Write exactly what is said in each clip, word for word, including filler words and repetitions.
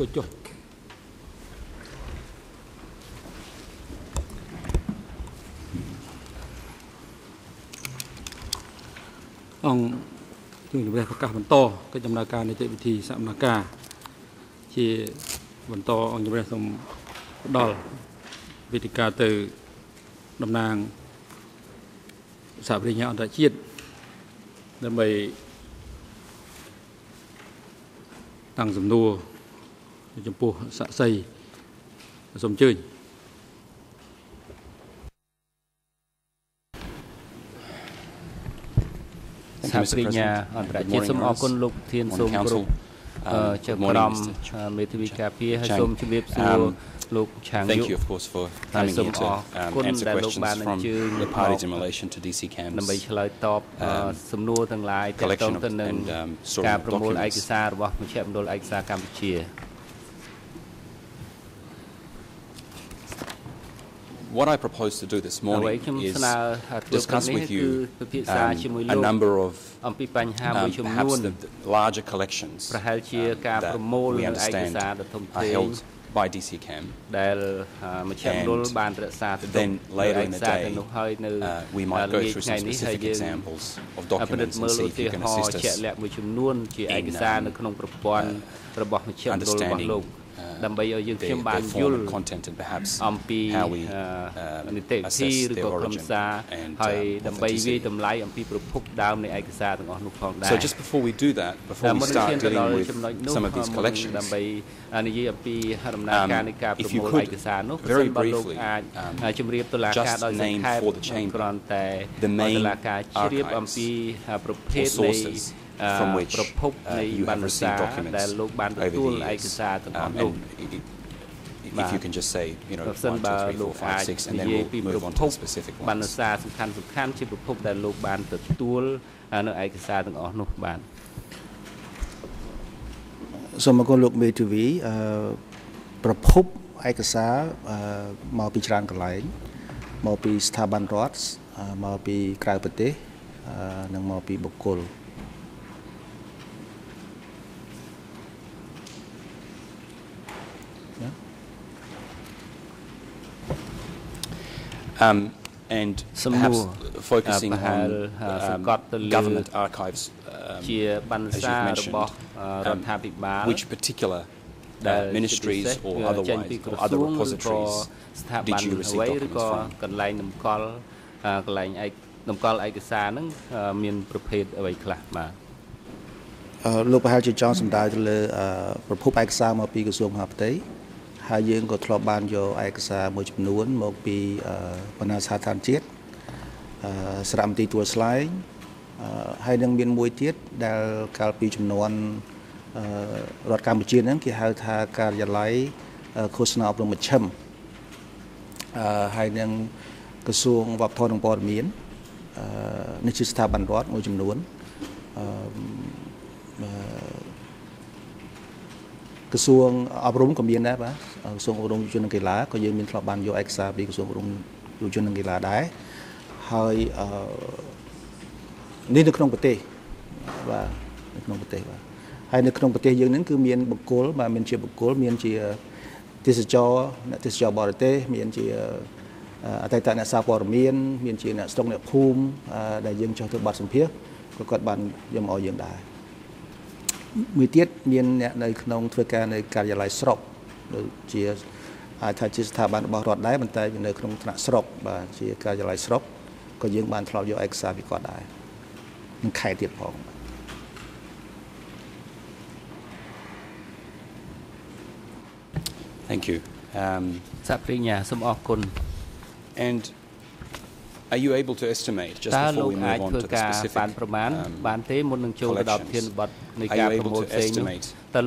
Cô chốt. Ông thường về các vấn to cái chấmนาการในวิธีสัมนาการที่วันต่อองค์จะได้สมดอลวิธีการtừดำนางสาปริญญาอันตรายដើម្បីតាំងសំណួរចំពោះសាក់សីសូមអញ្ជើញសាពរិញ្ញាអន្តរជាតិសូមអរគុណលោកធានសូមគោរពជាក្រុមមេធាវីការពារហើយសូមជម្រាបសួរលោកឆាងយុ Thank you of course for coming here to um, answer questions from the parties in relation to D C CAM's ដើម្បីឆ្លើយតបសំណួរទាំងឡាយទាក់ទងទៅនឹងការប្រមូលឯកសាររបស់មជ្ឈមណ្ឌលឯកសារកម្ពុជា What I propose to do this morning is discuss with you um, a number of um, perhaps the larger collections uh, that we understand are held by D C CAM. And then later in the day, uh, we might go through some specific examples of documents and see if you can assist us in uh, understanding ដើម្បីឲ្យយើងខ្ញុំបានយល់អំពីនីតិវិធីឬក៏ក្រុមសារហើយដើម្បីវាយតម្លៃអំពីប្រភពដើមនៃឯកសារទាំងអស់នោះផងដែរ So just before we do that, before we start dealing with some of these collections, ដើម្បីនិយាយអំពីដំណើរការនៃការប្រមូលឯកសារនោះ very បើលោក briefly អាចជម្រាបតុលាការដោយសង្ខេបគ្រាន់តែតុលាការជ្រាបអំពីប្រភេទនៃ from which uh, you have received documents over the years. Um, and if you can just say, you know, one, two, three, four, five, six, and then we'll move on to the specific ones. បណ្ណសារសំខាន់សំខាន់ជាប្រភពដែលលោកបានទទួលនៅឯកសារទាំងអស់នោះបាទសូមអរគុណលោកមេធាវីអឺប្រភពឯកសារមកពីច្រើនកន្លែងមកពីស្ថាប័នរដ្ឋមកពីក្រៅប្រទេសនិងមកពីបុគ្គល Um, and perhaps focusing on um, government archives, um, as you've mentioned, um, which particular uh, ministries or otherwise, or other repositories did you receive documents from? កន្លែងតម្កល់កន្លែងឯកតម្កល់ឯកសារហ្នឹងមានប្រភេទអ្វីខ្លះបាទលោកប្រហែលជាចង់សម្ដៅទៅលើប្រភពឯកសារមកពីក្រសួងមហាផ្ទៃ ហើយយើងក៏ធ្លាប់បានយកឯកសារមួយចំនួនមកពីបណ្ណាសាធារណជាតិសារមន្ទីរទួលស្លែងហើយនឹងមានមួយទៀតដែលកាលពីចំនួនរដ្ឋកម្ពុជាហ្នឹងគេហៅថាការិយាល័យឃោសនាអប់រំមជ្ឈិមហើយនឹងក្រសួងវប្បធម៌និងព័ត៌មាននេះជាស្ថាប័នរដ្ឋមួយចំនួន ក្រសួងអប់រំក៏មានដែរបាទក្រសួងអប់រំយុវជននិងកីឡាក៏យើងមានធ្លាប់បានយកឯកសារពីក្រសួងអប់រំយុវជននិងកីឡាដែរហើយនេះនៅក្នុងប្រទេសបាទនៅក្នុងប្រទេសបាទហើយនៅក្នុងប្រទេសយើងហ្នឹងគឺមានបុគ្គលបាទមានជាបុគ្គលមានជាទេសចរអ្នកទេសចរបរទេសមានជាអតីតអ្នកសារព័ត៌មានមានជាអ្នកស្រុកអ្នកភូមិដែលយើងចុះទៅបទសម្ភាសន៍ក៏គាត់បានយកមកឲ្យយើងដែរ មួយទៀតមានអ្នកនៅក្នុងធ្វើការនៅការិយាល័យស្រុកដូចជាអាចថាជាស្ថាប័នរបស់រដ្ឋដែរប៉ុន្តែនៅក្នុងថ្នាក់ស្រុកបាទជាការិយាល័យស្រុកក៏យើងបានធ្លាប់យកឯកសារពីគាត់ដែរនឹងខែទៀតផង Thank you. Um, សាព្រិញ្ញាសូមអរគុណ and are you able to estimate just before we move on to the specific um, collections?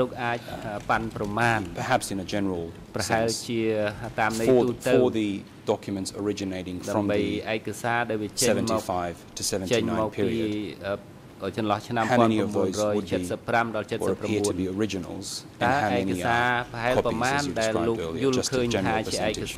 Perhaps in a general sense, for, for the documents originating from the seventy-five to seventy-nine period, how many of those would be or appear to be originals, and how many are copies, as you described earlier, just a general percentage?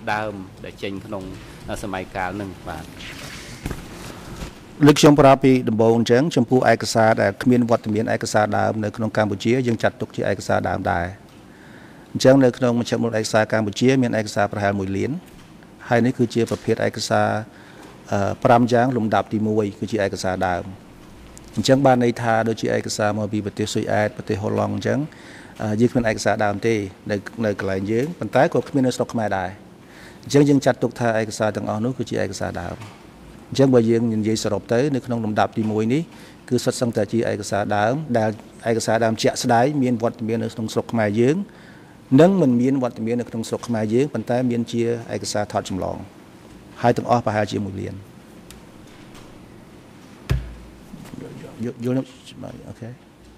សម័យកាលនឹងបាទលើកខ្ញុំប្រាប់ពីដំបូងអញ្ចឹងចំពោះឯកសារដែលគ្មានវត្តមានឯកសារដើមនៅក្នុងកម្ពុជាយើងចាត់ទុកជាឯកសារដើមដែរអញ្ចឹងនៅក្នុងមជ្ឈមណ្ឌលឯកសារកម្ពុជាមានឯកសារប្រហែលមួយលានហើយនេះគឺជាប្រភេទឯកសារប្រាំយ៉ាងលំដាប់ទីមួយគឺជាឯកសារដើមអញ្ចឹងបានន័យថាដូចជាឯកសារមកពីប្រទេសស៊ុយអែតប្រទេសហូឡង់អញ្ចឹងយើងគ្មានឯកសារដើមទេនៅនៅកន្លែងយើងប៉ុន្តែក៏គ្មាននៅស្រុកខ្មែរដែរអញ្ចឹងយើងចាត់ទុកថាឯកសារទាំងអស់នោះគឺជាឯកសារដើមអញ្ចឹងបើយើងនិយាយសរុបទៅនៅក្នុងលំដាប់ទីមួយនេះគឺសុទ្ធសឹងតែជាឯកសារដើមដែលឯកសារដើមជាក់ស្ដែងមានវត្តមាននៅក្នុងស្រុកខ្មែរយើងនិងមិនមានវត្តមាននៅក្នុងស្រុកខ្មែរយើងប៉ុន្តែមានជាឯកសារថតចម្លងហើយទាំងអស់ប្រហែលជាមួយលានយល់អូខេ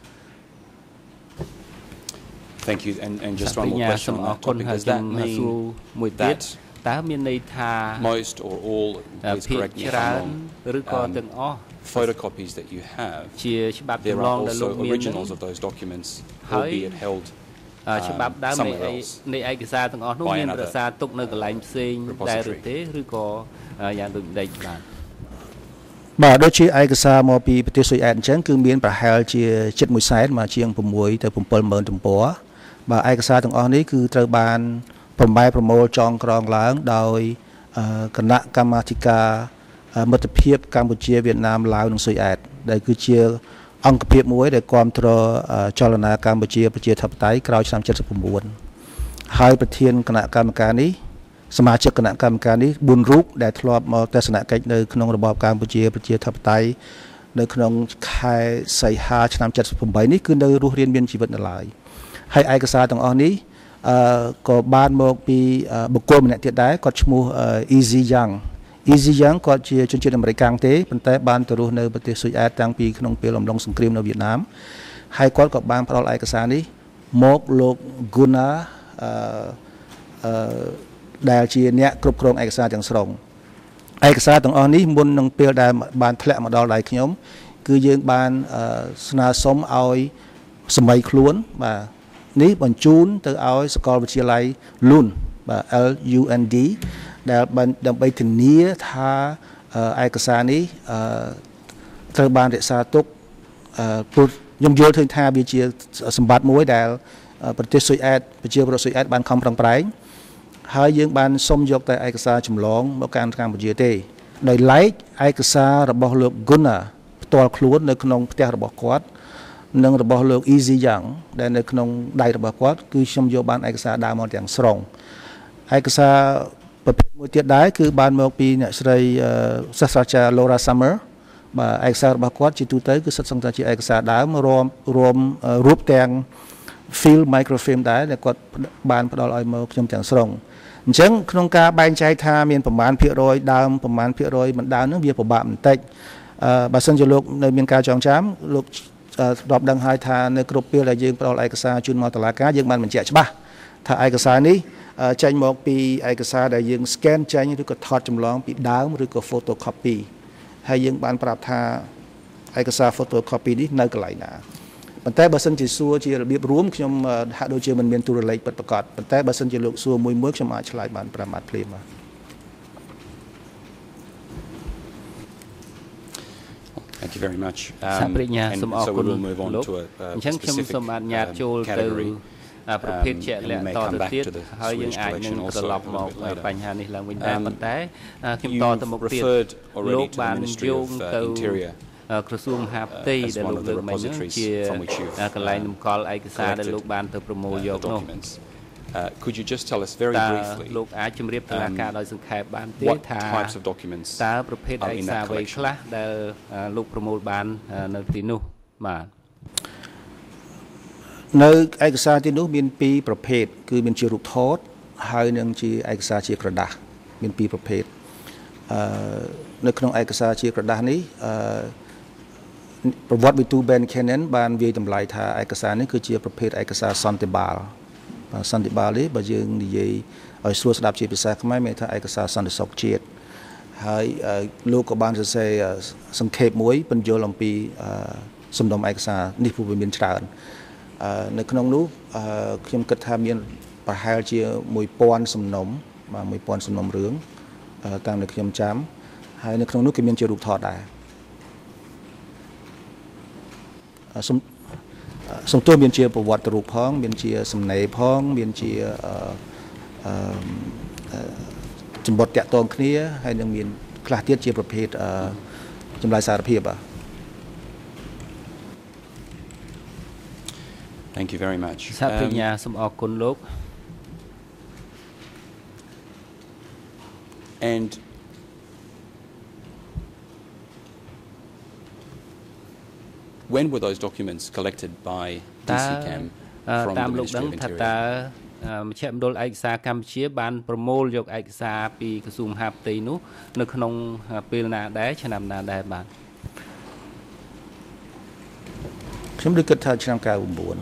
Thank you and and just one more question on that topic does that mean that តើមានន័យថា most or all please correct me if I'm wrong ឬក៏ទាំងអស់ photocopies that you have ជាច្បាប់ចម្លងដែលលោកមាន originals of those documents will be held ច្បាប់ដើមនៃនៃឯកសារទាំងអស់នោះមានរក្សាទុកនៅកន្លែងផ្សេងដែរឬទេឬក៏យ៉ាងដូចម្ដេចបាទបាទដូចជាឯកសារមកពីប្រទេសស៊ុយអែតអញ្ចឹងគឺមានប្រហែលជាជិតមួយសែនមកជាង6ទៅ7ម៉ឺនទំព័របាទឯកសារទាំងអស់នេះគឺត្រូវបានប្រម៉ែប្រមូលចងក្រងឡើងដោយគណៈកម្មាធិការមិត្តភាពកម្ពុជាវៀតណាមឡាវនិងស៊ុយអែតដែលគឺជាអង្គភាពមួយដែលគ្រប់គ្រងចលនាកម្ពុជាប្រជាធិបតេយ្យក្រោយឆ្នាំ79ហើយប្រធានគណៈកម្មការនេះសមាជិកគណៈកម្មការនេះបួនរូបដែលធ្លាប់មកទស្សនកិច្ចនៅក្នុងរបបកម្ពុជាប្រជាធិបតេយ្យនៅក្នុងខែសីហាឆ្នាំ78នេះគឺនៅរស់រានមានជីវិតនៅឡើយហើយឯកសារទាំងអស់នេះអឺក៏បានមកពីបុគ្គលម្នាក់ទៀតដែរគាត់ឈ្មោះ Easy Young Easy Young គាត់ជាជនជាតិអាមេរិកកាំងទេប៉ុន្តែបានទៅរស់នៅប្រទេសស៊ុយអែតតាំងពីក្នុងពេលអំឡុងសង្គ្រាមនៅវៀតណាមហើយគាត់ក៏បានផ្ដល់ឯកសារនេះមកលោក Guna អឺអឺដែលជាអ្នកគ្រប់គ្រងឯកសារទាំងស្រុងឯកសារទាំងអស់នេះមុននឹងពេលដែលបានធ្លាក់មកដល់ដៃខ្ញុំគឺយើងបានស្នើសុំឲ្យសម័យខ្លួនបាទនេះបញ្ជូនទៅឲ្យសាកលវិទ្យាល័យ Lund បាទ L U N D ដែលដើម្បីធានាថាឯកសារនេះត្រូវបានរក្សាទុកព្រោះខ្ញុំយល់ឃើញថាវាជាសម្បត្តិមួយដែលប្រទេសស៊ុយអែតប្រជាពលរដ្ឋស៊ុយអែតបានខំប្រឹងប្រែងហើយយើងបានសុំយកតែឯកសារចម្លងមកកាន់កម្ពុជាទេដោយឡែកឯកសាររបស់លោក Guna ផ្ទាល់ខ្លួននៅក្នុងផ្ទះរបស់គាត់និងរបស់លោក Easy Young ដែលនៅក្នុងដៃរបស់គាត់គឺខ្ញុំយកបានឯកសារដើមមកទាំងស្រុងឯកសារប្រភេទមួយទៀតដែរគឺបានមកពីអ្នកស្រីសាស្ត្រាចារ្យ Laura Summer បាទឯកសាររបស់គាត់ជាទូទៅគឺសិតសង្កេតជាឯកសារដើមរួមរួមរូបទាំង film microfilm ដែរដែលគាត់បានផ្ដល់ឲ្យមកខ្ញុំទាំងស្រុងអញ្ចឹងក្នុងការបែងចែកថាមានប្រមាណភាគរយដើមប្រមាណភាគរយមិនដើមនឹងវាពិបាកបន្តិចអឺបើសិនជាលោកនៅមានការចងចាំលោកស្ដាប់ដឹងហើយថានៅគ្រប់ពេលដែលយើងផ្ដល់ឯកសារជូនមកតុលាការយើងបានបញ្ជាក់ច្បាស់ថាឯកសារនេះចេញមកពីឯកសារដែលយើង scan ចេញឬក៏ថតចម្លងពីដើមឬក៏ photocopy ហើយយើងបានប្រាប់ថាឯកសារ photocopy នេះនៅកន្លែងណាប៉ុន្តែបើសិនជាសួរជារបៀបរួមខ្ញុំហាក់ដូចជាមិនមានទូរលេខពិតប្រាកដប៉ុន្តែបើសិនជាលោកសួរមួយមួយខ្ញុំអាចឆ្លើយបានប្រាមាត់ភ្លាមបាទ Thank you very much. សាប្រញ្ញាសូមអរគុណលោកអញ្ចឹងខ្ញុំសូមអនុញ្ញាតចូលទៅប្រភេទជាក់លាក់តទៅទៀតហើយយើងអាចនឹងត្រឡប់មកបញ្ហានេះឡើងវិញដែរប៉ុន្តែខ្ញុំតទៅមុខទៀតលោកបានយោងទៅក្រសួងមហាផ្ទៃដែលលោកលើកមកនេះជាកន្លែងនំកល់ឯកសារដែលលោកបានទៅប្រមូលយកនោះ Could you just tell us very briefly លោកអាចជម្រាបតុលាការដោយសង្ខេបបានទេថាតើប្រភេទឯកសារអ្វីខ្លះដែលលោកប្រមូលបាននៅទីនោះបាទនៅឯកសារទីនោះមានពីរប្រភេទគឺមានជារូបថតហើយនិងជាឯកសារជាក្រដាស់មានពីរប្រភេទអឺនៅក្នុងឯកសារជាក្រដាស់នេះអឺប្រវត្តិវិទូ Ben Cannon បានវាយតម្លៃថាឯកសារនេះគឺជាប្រភេទឯកសារសន្តិបាលសន្តិបាលនេះបើយើងនិយាយឲ្យស្រួលស្ដាប់ជាភាសាខ្មែរមានថាឯកសារសន្តិសុខជាតិហើយលោកក៏បានសរសេរសង្ខេបមួយពន្យល់អំពីសំណុំឯកសារនេះព្រោះវាមានច្រើននៅក្នុងនោះខ្ញុំគិតថាមានប្រហែលជាមួយពាន់សំណុំបាទមួយពាន់សំណុំរឿងតាមដែលខ្ញុំចាំហើយនៅក្នុងនោះគឺមានជារូបថតដែរសំទោសមានជាប្រវត្តិរូបផងមានជាសំណេរផងមានជាចម្បុតតាក់ទងគ្នាហើយនឹងមានខ្លះទៀតជាប្រភេទចម្លើយសារភាពបាទ Thank you very much សាភិញ្ញាសូមអរគុណលោក and when were those documents collected by ឌី ซี cam from the Ministry of Interior មជ្ឈមណ្ឌលឯកសារកម្ពុជាបានប្រមូលយកឯកសារពីក្រសួងមហាផ្ទៃនោះនៅក្នុងពេលណាដែរឆ្នាំណាដែរបាទខ្ញុំគិតថាឆ្នាំninety-nine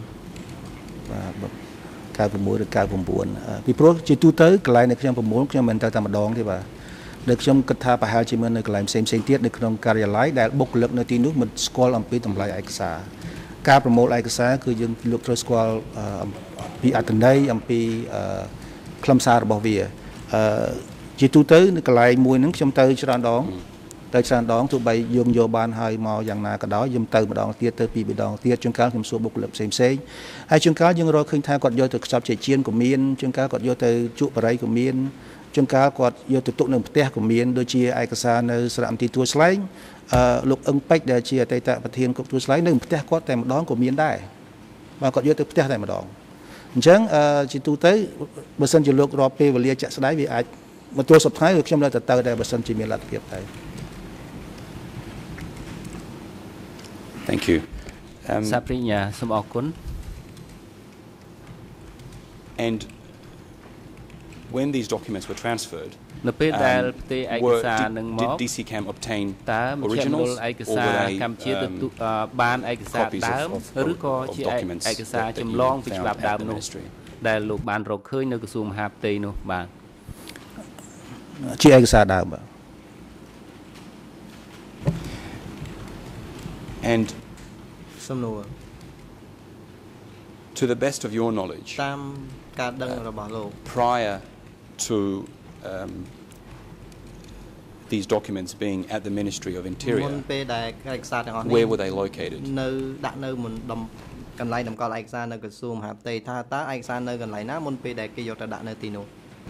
បាទninety-nineឬninety-nineពីព្រោះជាទូទៅកន្លែងនៅខ្ញុំប្រមូលខ្ញុំមិនទៅតែម្ដងទេបាទដែលខ្ញុំគិតថាប្រហែលជាមាននៅកន្លែងផ្សេងផ្សេងទៀតនៅក្នុងការិយាល័យដែលបុគ្គលិកនៅទីនោះមិនស្គាល់អំពីតម្លៃឯកសារការប្រមូលឯកសារគឺយើងលោកត្រូវស្គាល់ពីអត្ថន័យអំពីខ្លឹមសាររបស់វាជាទូទៅនៅកន្លែងមួយហ្នឹងខ្ញុំទៅច្រើនដងទៅច្រើនដងទោះបីយើងយកបានហើយមកយ៉ាងណាក៏ដោយខ្ញុំទៅម្ដងទៀតទៅពីរម្ដងទៀតជួនកាលខ្ញុំសួរបុគ្គលិកផ្សេងផ្សេងហើយជួនកាលយើងរកឃើញថាគាត់យកទៅខ្ចប់ជាជៀនក៏មានជួនកាលគាត់យកទៅជក់បរិយក៏មានជួនកាលគាត់យកទៅទុកនៅផ្ទះក៏មានដូចជាឯកសារនៅសារមន្ទីរទួលស្លែងអឺលោកអឹងពេជ្រដែលជាអតីតប្រធានគុកទួលស្លែងនៅផ្ទះគាត់តែម្ដងក៏មានដែរបាទគាត់យកទៅផ្ទះតែម្ដងអញ្ចឹងអឺជាទូទៅបើសិនជាលោករាប់ពេលវេលាចាក់ស្ដែងវាអាចមកទួលសប្តាហ៍ខ្ញុំនៅតែទៅដែរបើសិនជាមានលទ្ធភាពដែរ Thank you សាភិញ្ញាសូមអរគុណ and when these documents were transferred នៅពេលដែលផ្ទេរឯកសារនឹងមក did ឌី ซี cam obtain តើមជ្ឈមណ្ឌលឯកសារកម្ពុជាទទួលបានឯកសារដើមឬក៏ជាឯកសារចម្លងពីច្បាប់ដើមនោះដែលលោកបានរកឃើញនៅក្រសួងមហាផ្ទៃនោះបាទជាឯកសារដើមបាទ and សំណួរ to the best of your knowledge តាមការដឹងរបស់លោក prior to um, these documents being at the Ministry of Interior មុនពេលដែលឯកសារទាំងអស់នេះ where were they located នៅដាក់នៅមុនដំកន្លែងតម្កល់ឯកសារនៅក្រសួងមហាផ្ទៃថាតើឯកសារនៅកន្លែងណាមុនពេលដែលគេយកទៅដាក់នៅទីនោះ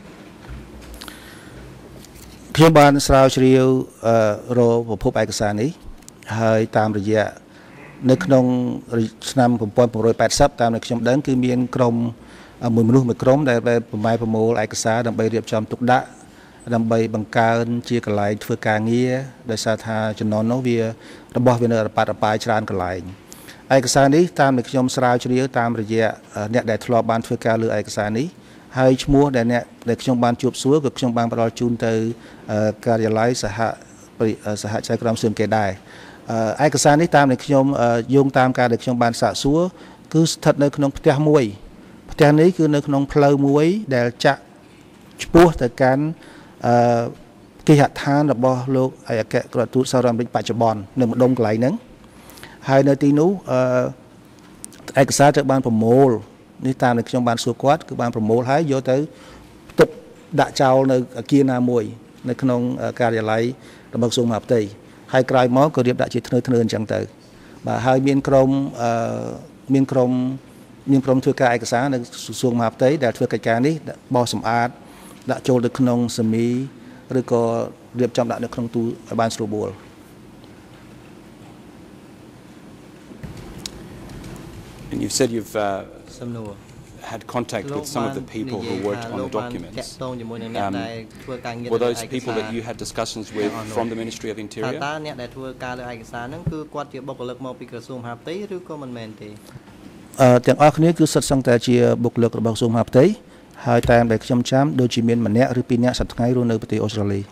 ខ្ញុំបានស្រាវជ្រាវរកប្រភពឯកសារនេះហើយតាមរយៈនៅក្នុងឆ្នាំnineteen eightyតាមដែលខ្ញុំដឹងគឺមានក្រុមមួយមនុស្សមួយក្រុមដែលប្រម៉ែប្រមូលឯកសារដើម្បីរៀបចំទុកដាក់ដើម្បីបង្កើនជាកន្លែងធ្វើការងារដោយសារថាជំនាន់នោះវារបស់វានៅរប៉ាត់រប៉ាយច្រើនកន្លែងឯកសារនេះតាមដែលខ្ញុំស្រាវជ្រាវតាមរយៈអ្នកដែលធ្លាប់បានធ្វើការលើឯកសារនេះហើយឈ្មោះដែលអ្នកដែលខ្ញុំបានជួបសួរក៏ខ្ញុំបានផ្ដល់ជូនទៅការិយាល័យសហសហចៅក្រមសួនគេដែរឯកសារនេះតាមដែលខ្ញុំយោងតាមការដែលខ្ញុំបានសាកសួរគឺស្ថិតនៅក្នុងផ្ទះមួយផ្ទះនេះគឺនៅក្នុងផ្លូវមួយដែលចាក់ឆ្ពោះទៅកាន់គេហដ្ឋានរបស់លោកឯកអគ្គរដ្ឋទូតសហរដ្ឋអាមេរិកបច្ចុប្បន្ននៅម្ដុំកន្លែងហ្នឹងហើយនៅទីនោះឯកសារត្រូវបានប្រមូលនេះតាមដែលខ្ញុំបានសួរគាត់គឺបានប្រមូលហើយយកទៅទុកដាក់ចោលនៅអគារណាមួយនៅក្នុងការិយាល័យរបស់ក្រសួងមហាផ្ទៃហើយក្រោយមកក៏រៀបដាក់ជាធ្នើធ្នើអញ្ចឹងទៅបាទហើយមានក្រុមមានក្រុមមានក្រុមធ្វើការឯកសារនៅក្រសួងមហាផ្ទៃដែលធ្វើកិច្ចការនេះបោះសម្អាតដាក់ចូលទៅក្នុងសេមីឬក៏រៀបចំដាក់នៅក្នុងទូឲ្យបានស្រួលបួល And you've said you've uh, សំណួរ had contact with some of the people who worked on the documents. Um, were those people that you had discussions with from the Ministry of Interior? តើអ្នកដែលធ្វើការលើឯកសារហ្នឹងគឺគាត់ជាបុគ្គលិកមកពីក្រសួងមហាផ្ទៃឬក៏មិនមែនទេអឺទាំងអស់គ្នាគឺសិតសឹងតែជាបុគ្គលិករបស់ក្រសួងមហាផ្ទៃហើយតាមដែលខ្ញុំចាំដូចជាមានម្នាក់ឬពីរនាក់សប្តាហ៍រស់នៅប្រទេសអូស្ត្រាលី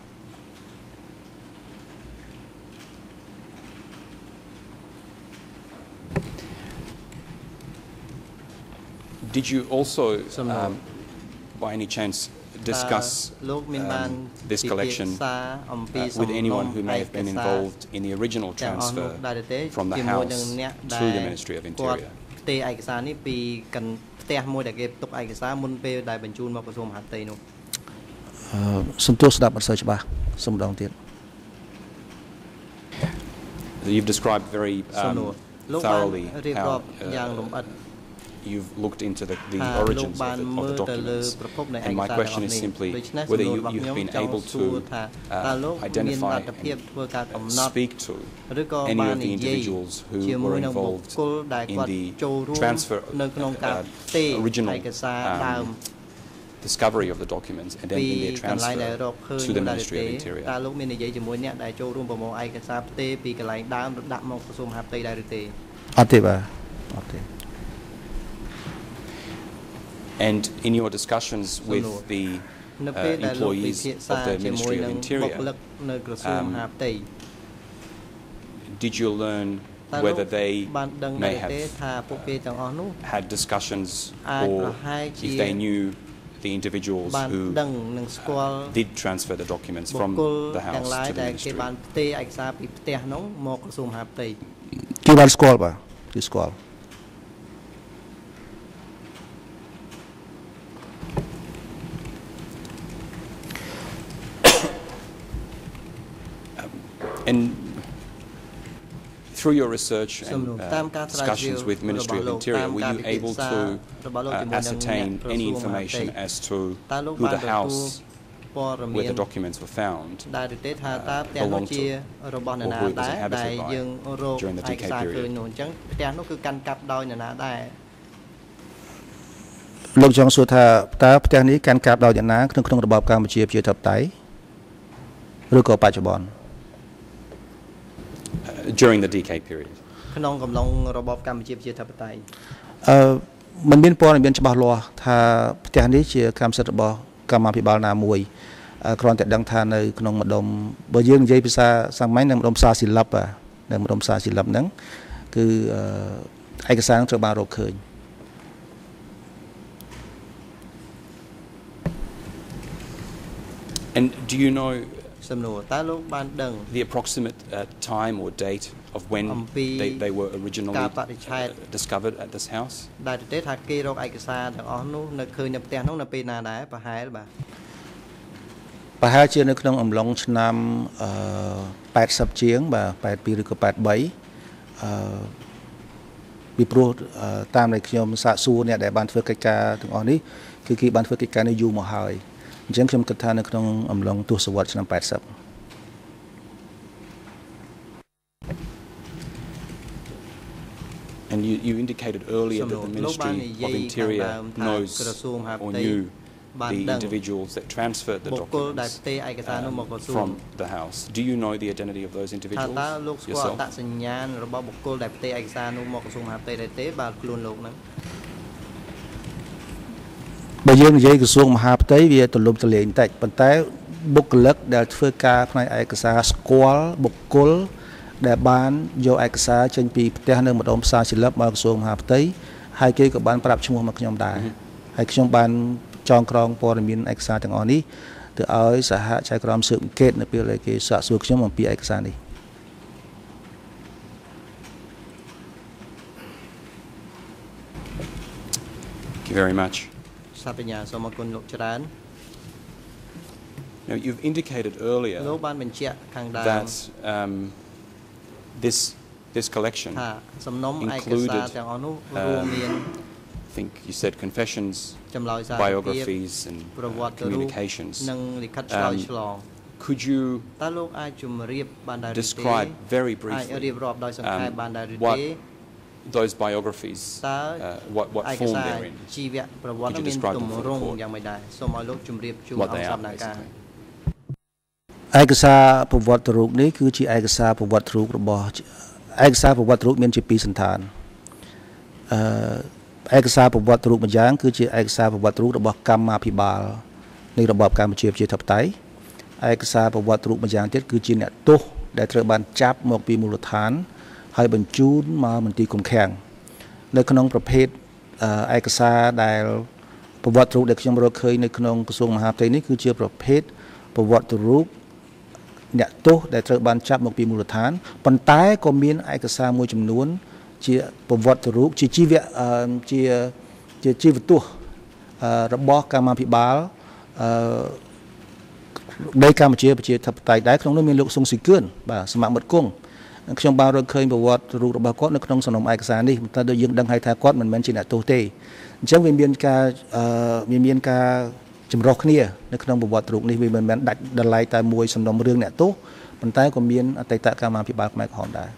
Did you also, um, by any chance, discuss um, this collection uh, with anyone who may have been involved in the original transfer from the House to the Ministry of Interior? ផ្ទេរឯកសារនេះពីផ្ទះមួយដែលគេទុកឯកសារមុនពេលដែលបញ្ជូនមកក្រសួងមហាផ្ទៃនោះអឺសំទោសស្ដាប់អត់សូវច្បាស់សូមម្ដងទៀត You've described very um, thoroughly how uh, you've looked into the, the origins of the, of the documents. And my question is simply whether you, you've been able to uh, identify and speak to any of the individuals who were involved in the transfer, uh, original um, discovery of the documents and then in their transfer to the Ministry of Interior. And in your discussions with the uh, employees of the Ministry of Interior, um, did you learn whether they may have uh, had discussions or if they knew the individuals who uh, did transfer the documents from the House to the Ministry? And through your research and uh, discussions with Ministry of Interior, were you able to uh, ascertain any information as to who the house where the documents were found uh, belonged to, or who it was inhabited by during the D K period? លោកចង់សួរថាតើផ្ទះនេះកាន់កាប់ដោយអ្នកណាក្នុងក្នុងរបបកម្ពុជាប្រជាធិបតេយ្យឬក៏បច្ចុប្បន្ន during the D K period. ក្នុងកំឡុងរបបកម្ពុជាប្រជាធិបតេយ្យអឺមិនមានព័ត៌មានច្បាស់លាស់ថាផ្ទះនេះជាកម្មសិទ្ធិរបស់កម្មាភិបាលណាមួយគ្រាន់តែដឹងថានៅក្នុងម្ដុំបើយើងនិយាយភាសាសាមញ្ញនៅម្ដុំសាស៊ីលឹបនៅម្ដុំសាស៊ីលឹបហ្នឹងគឺឯកសារនឹងត្រូវបានរកឃើញ And do you know សំណួរតើលោកបានដឹង the approximate uh, time or date of when they, they were originally uh, discovered at this house? ដែលទៅថាគេរកឯកសារទាំងអស់នោះនៅឃើញនៅផ្ទះនោះនៅពេលណាដែរប្រហែលបាទប្រហែលជានៅក្នុងអំឡុងឆ្នាំអឺ80ជាងបាទ82ឬក៏83អឺពីព្រោះតាមដែលខ្ញុំសាកសួរអ្នកដែលបានធ្វើកិច្ចការទាំងអស់នេះគឺគេបានធ្វើកិច្ចការនេះយូរមកហើយ អញ្ចឹងខ្ញុំគិតថានៅក្នុងអំឡុងទសវត្សរ៍ឆ្នាំ80 And you, you indicated earlier that the Ministry of Interior knows or knew the individuals that transferred the documents um, from the House. Do you know the identity of those individuals yourself? តសញ្ញាណរបស់បុគ្គលដែលផ្ទេរឯកសារនោះមកក្រសួងមហាផ្ទៃទេបាទខ្លួនលោកហ្នឹង បើយើងនិយាយក្រសួងមហាផ្ទៃវាទលំទលាយបន្តិចប៉ុន្តែបុគ្គលិកដែលធ្វើការផ្នែកឯកសារស្គាល់បុគ្គលដែលបានយកឯកសារចេញពីផ្ទះនៅម្ដុំផ្សារសិលឹបមកក្រសួងមហាផ្ទៃហើយគេក៏បានប្រាប់ឈ្មោះមកខ្ញុំដែរហើយខ្ញុំបានចងក្រងព័ត៌មានឯកសារទាំងអស់នេះទៅឲ្យសហចៅក្រមស៊ើបអង្កេតនៅពេលដែលគេសាកសួរខ្ញុំអំពីឯកសារនេះ Thank you very much. Now, you've indicated earlier that um, this this collection included, um, I think you said confessions, biographies, and uh, communications. Um, could you describe very briefly um, what those biographies, uh, what, what form they're in? Could you describe them for the court? What they are, basically. ឯកសារប្រវត្តិរូបនេះគឺជាឯកសារប្រវត្តិរូបរបស់ឯកសារប្រវត្តិរូបមានជាពីរសន្តានអឺឯកសារប្រវត្តិរូបម្យ៉ាងគឺជាឯកសារប្រវត្តិរូបរបស់កម្មាភិបាលនៃរបបកម្ពុជាប្រជាធិបតេយ្យឯកសារប្រវត្តិរូបម្យ៉ាងទៀតគឺជាអ្នកទោសដែលត្រូវបានចាប់មកពីមូលដ្ឋាន ហើយបញ្ជូនមកមន្ទីរឃុំឃាំងនៅក្នុងប្រភេទឯកសារដែលប្រវត្តិរូបដែលខ្ញុំរកឃើញនៅក្នុងក្រសួងមហាផ្ទៃនេះគឺជាប្រភេទប្រវត្តិរូបអ្នកទោសដែលត្រូវបានចាប់មកពីមូលដ្ឋានប៉ុន្តែក៏មានឯកសារមួយចំនួនជាប្រវត្តិរូបជាជីវៈជាជាជីវទស្សន៍របស់កម្មាភិបាលអឺនៃកម្ពុជាប្រជាធិបតេយ្យដែរក្នុងនោះមានលោកស៊ុងស៊ីគឿនបាទសមាមិត្តគង់ខ្ញុំបានរកឃើញប្រវត្តិរូបរបស់គាត់នៅក្នុងសំណុំឯកសារនេះតែដូចយើងដឹងហើយថាគាត់មិនមែនជាអ្នកទោសទេអញ្ចឹងវាមានការវាមានការចម្រុះគ្នានៅក្នុងប្រវត្តិរូបនេះវាមិនមែនដាច់ដライតែមួយសំណុំរឿងអ្នកទោសប៉ុន្តែក៏មានអតីតកម្មាភិបាលខ្មែរក្រហមដែរ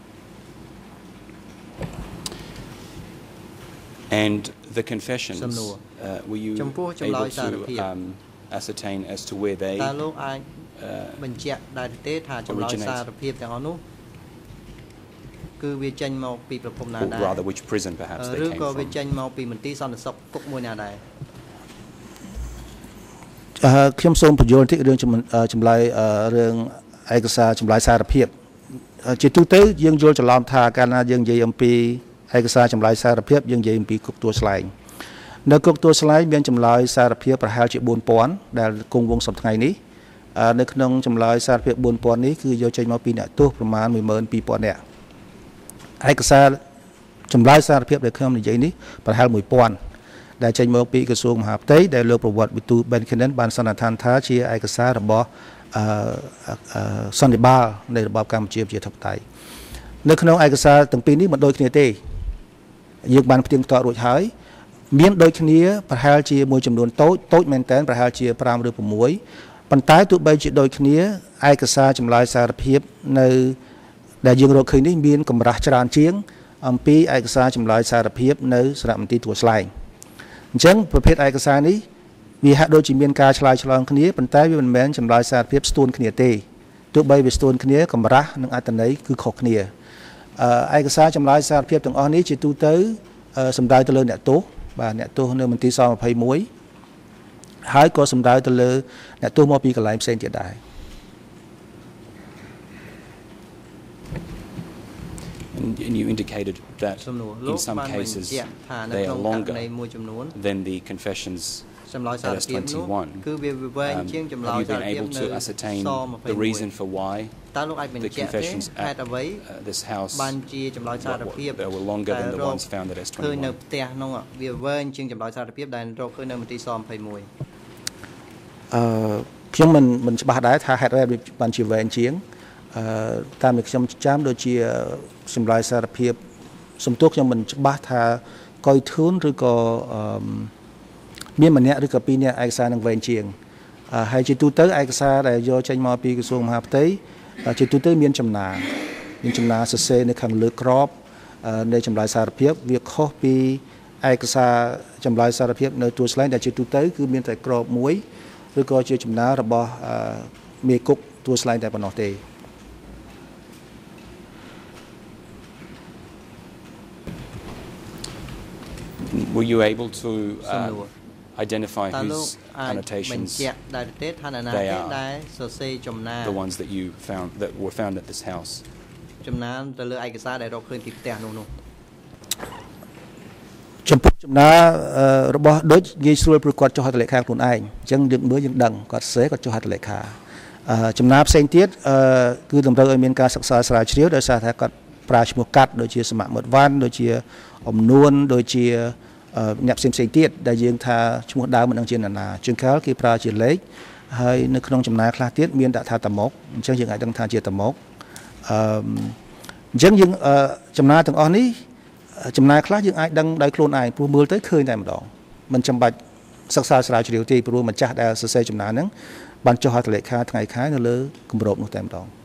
And the confessions uh, were you able to um, ascertain as to where they uh, originated? Or rather, which prison perhaps they came from? ខ្ញុំសូមបញ្យល់បន្តិចរឿងចម្លើយរឿងឯកសារចម្លើយសារភាពជាទូទៅយើងយល់ច្រឡំថាកាលណាយើងនិយាយអំពីឯកសារចម្លើយសារភាពយើងនិយាយអំពីគុកទួលស្លែងនៅគុកទួលស្លែងមានចម្លើយសារភាពប្រហែលជាbốnពាន់ដែលគង់វង្សសប្តាហ៍នេះនៅក្នុងចម្លើយសារភាពbốnពាន់នេះគឺយកចេញមកពីអ្នកទោសប្រមាណmột nghìn hai trămនាក់ឯកសារចម្លើយសារភាពដែលខ្ញុំនិយាយនេះប្រហែលmộtពាន់ដែលចេញមកពីក្រសួងមហាផ្ទៃដែលលោកប្រវត្តិវិទូ Benjamin បានសន្និដ្ឋានថាជាឯកសាររបស់សន្និបាតនៃរបបកម្ពុជាប្រជាធិបតេយ្យនៅក្នុងឯកសារទាំងពីរនេះមិនដូចគ្នាទេយើងបានផ្ទៀងផ្ទាត់រួចហើយមានដូចគ្នាប្រហែលជាមួយចំនួនតូចតូចមែនតើប្រហែលជាfiveឬsixប៉ុន្តែទោះបីជាដូចគ្នាឯកសារចម្លើយសារភាពនៅដែលយើងរកឃើញនេះមានកម្រាស់ច្រើនជាងអំពីឯកសារចម្លើយសារភាពនៅសារមន្ទីរទួលស្លែងអញ្ចឹងប្រភេទឯកសារនេះវាហាក់ដូចជាមានការឆ្លើយឆ្លងគ្នាប៉ុន្តែវាមិនមែនចម្លើយសារភាពស្ទួនគ្នាទេទោះបីវាស្ទួនគ្នាកម្រាស់និងអត្ថន័យគឺខុសគ្នាឯកសារចម្លើយសារភាពទាំងអស់នេះជាទូទៅសំដៅទៅលើអ្នកទោសបាទអ្នកទោសនៅមន្ទីរស-twenty-oneហើយក៏សំដៅទៅលើអ្នកទោសមកពីកន្លែងផ្សេងទៀតដែរ And you indicated that in some cases they are longer than the confessions at S twenty-one. Um, have you been able to ascertain the reason for why the confessions at uh, this house were, were longer than the ones found at S twenty-one? អឺខ្ញុំមិនមិនច្បាស់ដែរថាហេតុអ្វីបានជាវែងជាងអឺតាមដែលខ្ញុំចាំដូចជាចម្លើយសារភាពសំទោសខ្ញុំមិនច្បាស់ថាកុយធឿនឬក៏អឺមានម្នាក់ឬក៏ពីរនាក់ឯកសារនឹងវែងជាងហើយជាទូទៅឯកសារដែលយកចេញមកពីក្រសួងមហាផ្ទៃជាទូទៅមានចំណាមានចំណាសរសេរនៅខាងលើក្របនៃចម្លើយសារភាពវាខុសពីឯកសារចម្លើយសារភាពនៅទួលស្លែងដែលជាទូទៅគឺមានតែក្របមួយឬក៏ជាចំណារបស់មេគុកទួលស្លែងតែប៉ុណ្ណោះទេ Were you able to uh, identify whose annotations they are, the ones that you found that were found at this house? ចំណានទៅលើឯកសារដែលរកឃើញពីផ្ទះនោះនោះចំពោះចំណារបស់ដូចងាយស្រួលព្រោះគាត់ចុះហត្ថលេខាខ្លួនឯងអញ្ចឹងយើងមើលយើងដឹងគាត់សរសេរគាត់ចុះហត្ថលេខាចំណាផ្សេងទៀតគឺតម្រូវឲ្យមានការសិក្សាស្រាវជ្រាវដោយសារថាគាត់ប្រើឈ្មោះកាត់ដូចជាសមមិត្តវ៉ាន់ដូចជាអំនួនដូចជាអ្នកផ្សេងផ្សេងទៀតដែលយើងថាឈ្មោះដើមមិនដឹងជាណាណាជាងកាលគេប្រើជាលេខហើយនៅក្នុងចំណាខ្លះទៀតមានដាក់ថាតមុកអញ្ចឹងយើងអាចដឹងថាជាតមុកអឺអញ្ចឹងយើងចំណាទាំងអស់នេះចំណាខ្លះយើងអាចដឹងដោយខ្លួនឯងព្រោះមើលទៅឃើញតែម្ដងមិនចាំបាច់សិក្សាស្រាវជ្រាវទេព្រោះម្ចាស់ដែលសរសេរចំណាហ្នឹងបានចុះហត្ថលេខាថ្ងៃខែនៅលើគម្របនោះតែម្ដង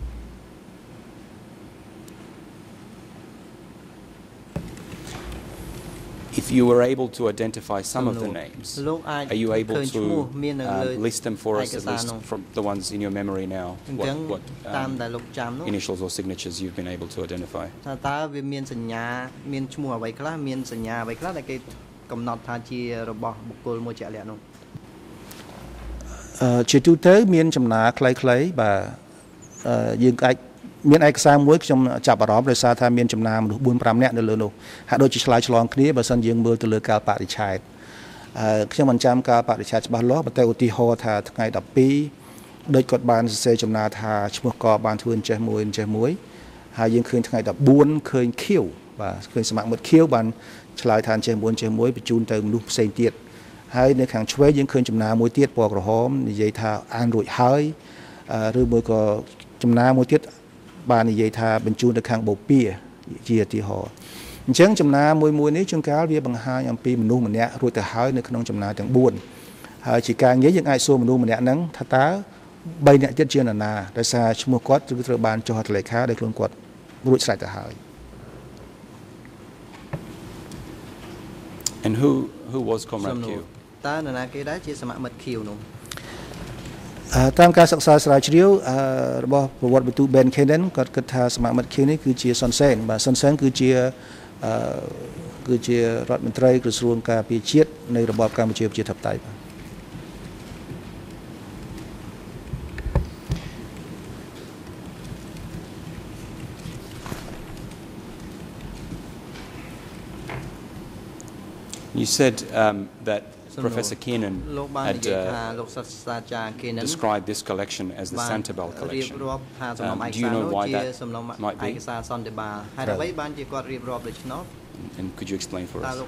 If you were able to identify some of the names, are you able to uh, list them for us, at least from the ones in your memory now? What, what um, initials or signatures you've been able to identify? តើវាមានសញ្ញាមានឈ្មោះអ្វីខ្លះមានសញ្ញាអ្វីខ្លះដែលគេកំណត់ថាជារបស់បុគ្គលមួយជាក់លាក់នោះអឺជាទូទៅមានចំណាខ្លីៗបាទយើងអាចមានឯកសារមួយខ្ញុំចាប់អារម្មណ៍ដោយសារថាមានចំណាមនុស្សfour fiveនាក់នៅលើនោះហាក់ដូចជាឆ្លើយឆ្លងគ្នាបើសិនយើងមើលទៅលើកាលបរិច្ឆេទអឺខ្ញុំមិនចាំកាលបរិច្ឆេទច្បាស់លាស់ប៉ុន្តែឧទាហរណ៍ថាថ្ងៃtwelveដូចគាត់បានសរសេរចំណាថាឈ្មោះកបានធ្វើអញ្ចេះមួយអញ្ចេះមួយហើយយើងឃើញថ្ងៃfourteenឃើញខៀវបាទឃើញសមមិត្តខៀវបានឆ្លើយថាអញ្ចេះមួយអញ្ចេះមួយបញ្ជូនទៅមនុស្សផ្សេងទៀតហើយនៅខាងឆ្វេងយើងឃើញចំណាមួយទៀតពណ៌ក្រហមនិយាយថាអានរួចហើយឬមួយក៏ចំណាមួយទៀតបាននិយាយថាបញ្ជូនទៅខាងបូព៌ាជាឧទាហរណ៍អញ្ចឹងចំណាមួយមួយនេះជួនកាលវាបង្ហាញអំពីមនុស្សម្នាក់រួចទៅហើយនៅក្នុងចំណាទាំងបួនហើយជាការងារយើងអាចសួរមនុស្សម្នាក់ហ្នឹងថាតើបីអ្នកទៀតជានរណាដោយសារឈ្មោះគាត់គឺត្រូវបានចុះហត្ថលេខាដោយខ្លួនគាត់រួចស្រេចទៅហើយ And who who was Comrade Q តើនរណាគេដែរជាសមាមិត្ត Q នោះតាមការសិក្សាស្រាវជ្រាវរបស់ប្រវត្តិវិទូ Ben Cannon គាត់គិតថាសមាមិត្ត Q នេះគឺជាសុនសែនបាទសុនសែនគឺជាគឺជារដ្ឋមន្ត្រីក្រសួងការពារជាតិនៃរបបកម្ពុជាប្រជាធិបតេយ្យ You said um, that Professor Keenan had uh, described this collection as the Santabal collection. Um, do you know why that might be? And could you explain for us?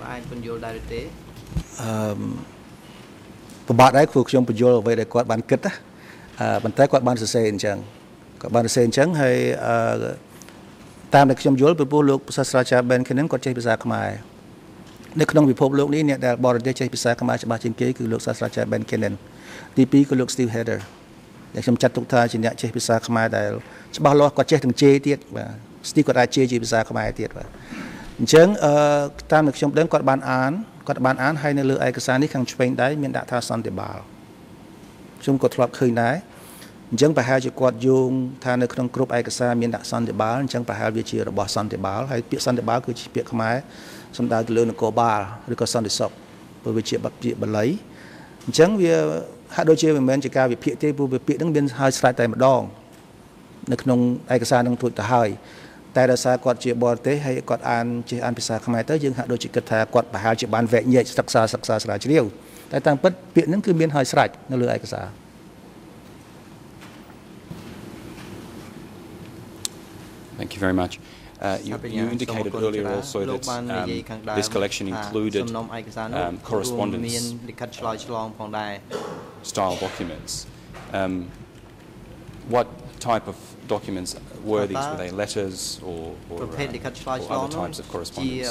ពិបាកដែរព្រោះខ្ញុំបញ្យល់អ្វីដែលគាត់បានគិតណាប៉ុន្តែគាត់បានសរសេរអញ្ចឹងគាត់បានសរសេរអញ្ចឹងហើយតាមដែលខ្ញុំយល់ពីព្រោះលោកសាស្ត្រាចារ្យ Ben Cannon គាត់ចេះភាសាខ្មែរ នៅក្នុងពិភពលោកនេះអ្នកដែលបរទេសចេះភាសាខ្មែរច្បាស់ជាងគេគឺលោកសាស្ត្រាចារ្យ Ben Cannon ទីពីរគឺលោក Steve Heather ដែលខ្ញុំចាត់ទុកថាជាអ្នកចេះភាសាខ្មែរដែលច្បាស់លាស់គាត់ចេះទាំងជេរទៀតបាទ Steve គាត់អាចជេរជាភាសាខ្មែរទៀតបាទអញ្ចឹងអឺតាមដែលខ្ញុំដឹងគាត់បានអានគាត់បានអានហើយនៅលើឯកសារនេះខាងឆ្វេងដៃមានដាក់ថាសន្តិបាលខ្ញុំក៏ធ្លាប់ឃើញដែរអញ្ចឹងប្រហែលជាគាត់យោងថានៅក្នុងគ្រប់ឯកសារមានដាក់សន្តិបាលអញ្ចឹងប្រហែលវាជារបស់សន្តិបាលហើយពាក្យសន្តិបាលគឺជាពាក្យខ្មែរ សំដៅទៅលើនគរបាលឬក៏សន្តិសុខព្រោះវាជាពាក្យបាលីអញ្ចឹងវាហាក់ដូចជាមិនមែនជាការវិភាគទេព្រោះវាពាក្យហ្នឹងមានហើយស្រេចតែម្ដងនៅក្នុងឯកសារហ្នឹងរួចទៅហើយតែដោយសារគាត់ជាបរទេសហើយគាត់អានចេះអានភាសាខ្មែរទៅយើងហាក់ដូចជាគិតថាគាត់ប្រហែលជាបានវែកញែកសិក្សាសិក្សាស្រាវជ្រាវតែតាមពិតពាក្យហ្នឹងគឺមានហើយស្រេចនៅលើឯកសារ Thank you very much. Uh, you, you indicated earlier also that um, this collection included um, correspondence style documents. Um, what type of documents were these? Were they letters or, or, uh, or other types of correspondence?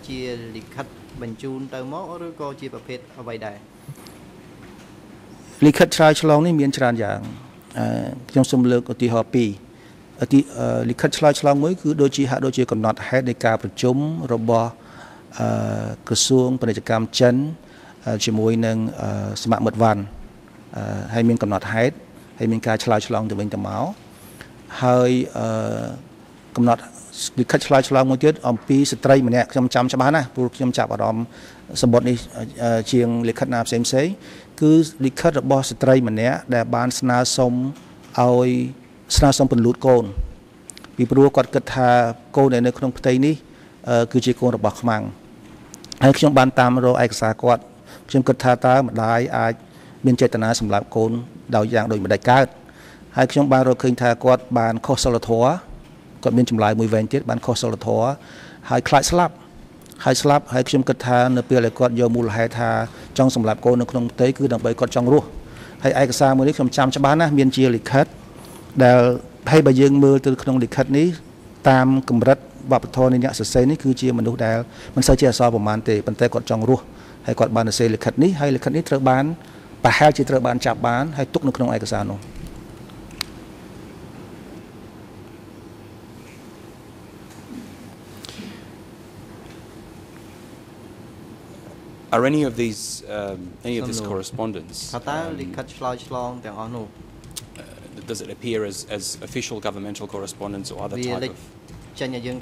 លិខិតឆ្លើយឆ្លងនេះមានច្រើនយ៉ាងខ្ញុំសូមលើកឧទាហរណ៍ពីរ ទីលិខិតឆ្លើយឆ្លងមួយគឺដូចជាហាក់ដូចជាកំណត់ហេតុនៃការប្រជុំរបស់ក្រសួងពាណិជ្ជកម្មចិនជាមួយនឹងសមាមិត្តវ៉ាន់ហើយមានកំណត់ហេតុហើយមានការឆ្លើយឆ្លងទៅវិញទៅមកហើយកំណត់លិខិតឆ្លើយឆ្លងមួយទៀតអំពីស្ត្រីម្នាក់ខ្ញុំចាំច្បាស់ណាស់ព្រោះខ្ញុំចាប់អារម្មណ៍សម្បត្តិនេះជាងលិខិតណាផ្សេងផ្សេងគឺលិខិតរបស់ស្ត្រីម្នាក់ដែលបានស្នើសុំឲ្យ ស្នើសុំពន្លូតកូនពីព្រោះគាត់គិតថាកូនដែលនៅក្នុងផ្ទៃនេះគឺជាកូនរបស់ខ្មាំងហើយខ្ញុំបានតាមរកឯកសារគាត់ខ្ញុំគិតថាតើម្ដាយអាចមានចេតនាសម្រាប់កូនដោយយ៉ាងដូចម្ដេចកើតហើយខ្ញុំបានរកឃើញថាគាត់បានខុសសិលធម៌គាត់មានចម្លើយមួយវែងទៀតបានខុសសិលធម៌ហើយខ្លាចស្លាប់ហើយស្លាប់ហើយខ្ញុំគិតថានៅពេលដែលគាត់យកមូលហេតុថាចង់សម្រាប់កូននៅក្នុងផ្ទៃគឺដើម្បីគាត់ចង់រស់ហើយឯកសារមួយនេះខ្ញុំចាំច្បាស់ណាស់មានជាលិខិត ដែលហើយបើយើងមើលទៅក្នុងលិខិតនេះតាមកម្រិតវប្បធម៌នៃអ្នកសរសេរនេះគឺជាមនុស្សដែលមិនសូវជាអសរប្រមាណទេប៉ុន្តែគាត់ចង់រស់ហើយគាត់បានសរសេរលិខិតនេះហើយលិខិតនេះត្រូវបានប្រហែលជាត្រូវបានចាប់បានហើយទុកនៅក្នុងឯកសារនោះ Are any of these um, any of this correspondence does it appear as, as official governmental correspondence or other type of uh,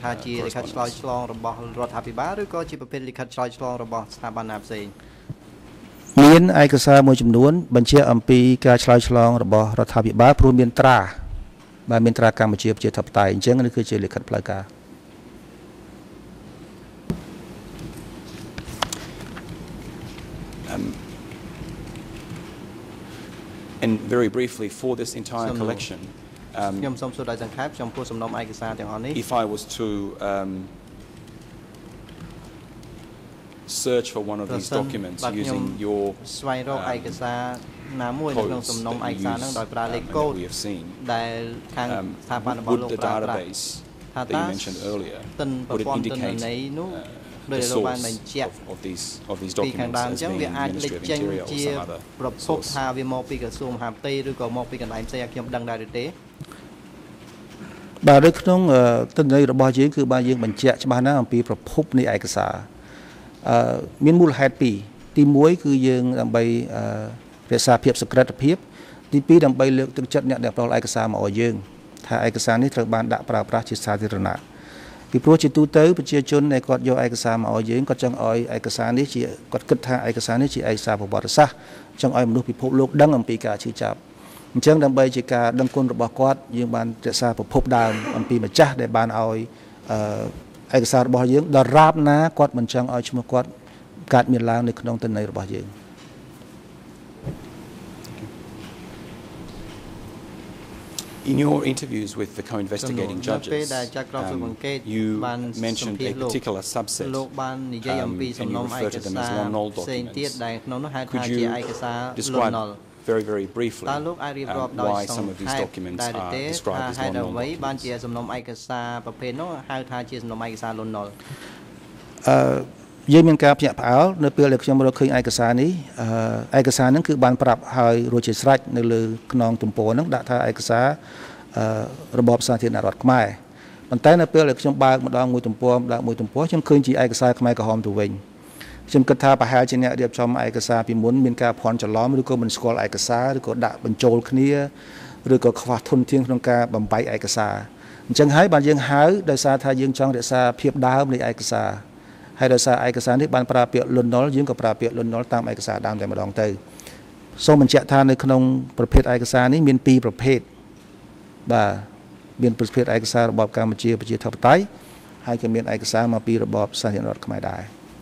correspondence? មានឯកសារមួយចំនួនបញ្ជាក់អំពីការឆ្លើយឆ្លងរបស់រដ្ឋាភិបាលព្រោះមានត្រាបាទមានត្រាកម្ពុជាប្រជាធិបតេយ្យអញ្ចឹងនេះគឺជាលិខិតផ្លូវការ And very briefly for this entire collection, um, if I was to um, search for one of these documents using your um, ណាមួយនៅក្នុងសំណុំឯកសារហ្នឹងដោយប្រើលេខកូដដែលខាងស្ថាប័នរបស់លោកប្រើប្រាស់ថាតើទិន្នប្រព័ន្ធទិន្នន័យនោះដោយលោកបានបញ្ជាក់ពីខាងដើមអញ្ចឹងវាអាចលេចចេញជាប្រភពថាវាមកពីក្រសួងមហាផ្ទៃឬក៏មកពីកន្លែងផ្សេងខ្ញុំដឹងដែរទេបាទនៅក្នុងទិន្នន័យរបស់យើងគឺបានយើងបញ្ជាក់ច្បាស់ណាស់អំពីប្រភពនៃឯកសារអឺមានមូលហេតុពីរទីមួយគឺយើងដើម្បីរក្សាភាពសុក្រិតភាពទីពីរដើម្បីលើកទឹកចិត្តអ្នកដែលផ្ដល់ឯកសារមកឲ្យយើងថាឯកសារនេះត្រូវបានដាក់ប្រើប្រាស់ជាសាធារណៈពីព្រោះជាទូទៅប្រជាជនដែលគាត់យកឯកសារមកឲ្យយើងគាត់ចង់ឲ្យឯកសារនេះជាគាត់គិតថាឯកសារនេះជាឯកសារប្រវត្តិសាស្ត្រចង់ឲ្យមនុស្សពិភពលោកដឹងអំពីការឈឺចាប់អញ្ចឹងដើម្បីជាការដឹងគុណរបស់គាត់យើងបានរក្សាប្រភពដើមអំពីម្ចាស់ដែលបានឲ្យឯកសាររបស់យើងដល់រាបណាគាត់មិនចង់ឲ្យឈ្មោះគាត់កើតមានឡើងនៅក្នុងទិន្នន័យរបស់យើង In your interviews with the co-investigating judges, um, you mentioned a particular subset, um, and you refer to them as non-null documents. Could you describe very, very briefly um, why some of these documents are described as non-null documents? យើងមានការភ្ញាក់ផ្អើលនៅពេលដែលខ្ញុំរកឃើញឯកសារនេះឯកសារហ្នឹងគឺបានប្រាប់ឲ្យរួចជាស្រេចនៅលើខ្នងទំព័រហ្នឹងដាក់ថាឯកសាររបបសាធារណរដ្ឋខ្មែរប៉ុន្តែនៅពេលដែលខ្ញុំបើកម្ដងមួយទំព័រម្ដងមួយទំព័រខ្ញុំឃើញជាឯកសារខ្មែរក្រហមទៅវិញខ្ញុំគិតថាប្រហែលជាអ្នករៀបចំឯកសារពីមុនមានការភ័ន្តច្រឡំឬក៏មិនស្គាល់ឯកសារឬក៏ដាក់បញ្ចូលគ្នាឬក៏ខ្វះធនធានក្នុងការបំបែកឯកសារអញ្ចឹងហើយបានយើងហៅដោយសារថាយើងចង់រក្សាភាពដើមនៃឯកសារហើយដោយសារឯកសារនេះបានប្រើពាក្យលន់នល់យើងក៏ប្រើពាក្យលន់នល់តាមឯកសារដើមតែម្ដងទៅសូមបញ្ជាក់ថានៅក្នុងប្រភេទឯកសារនេះមានពីរប្រភេទបាទមានប្រភេទឯកសាររបបកម្ពុជាប្រជាធិបតេយ្យហើយក៏មានឯកសារមកពីរបបសាធារណរដ្ឋខ្មែរដែរ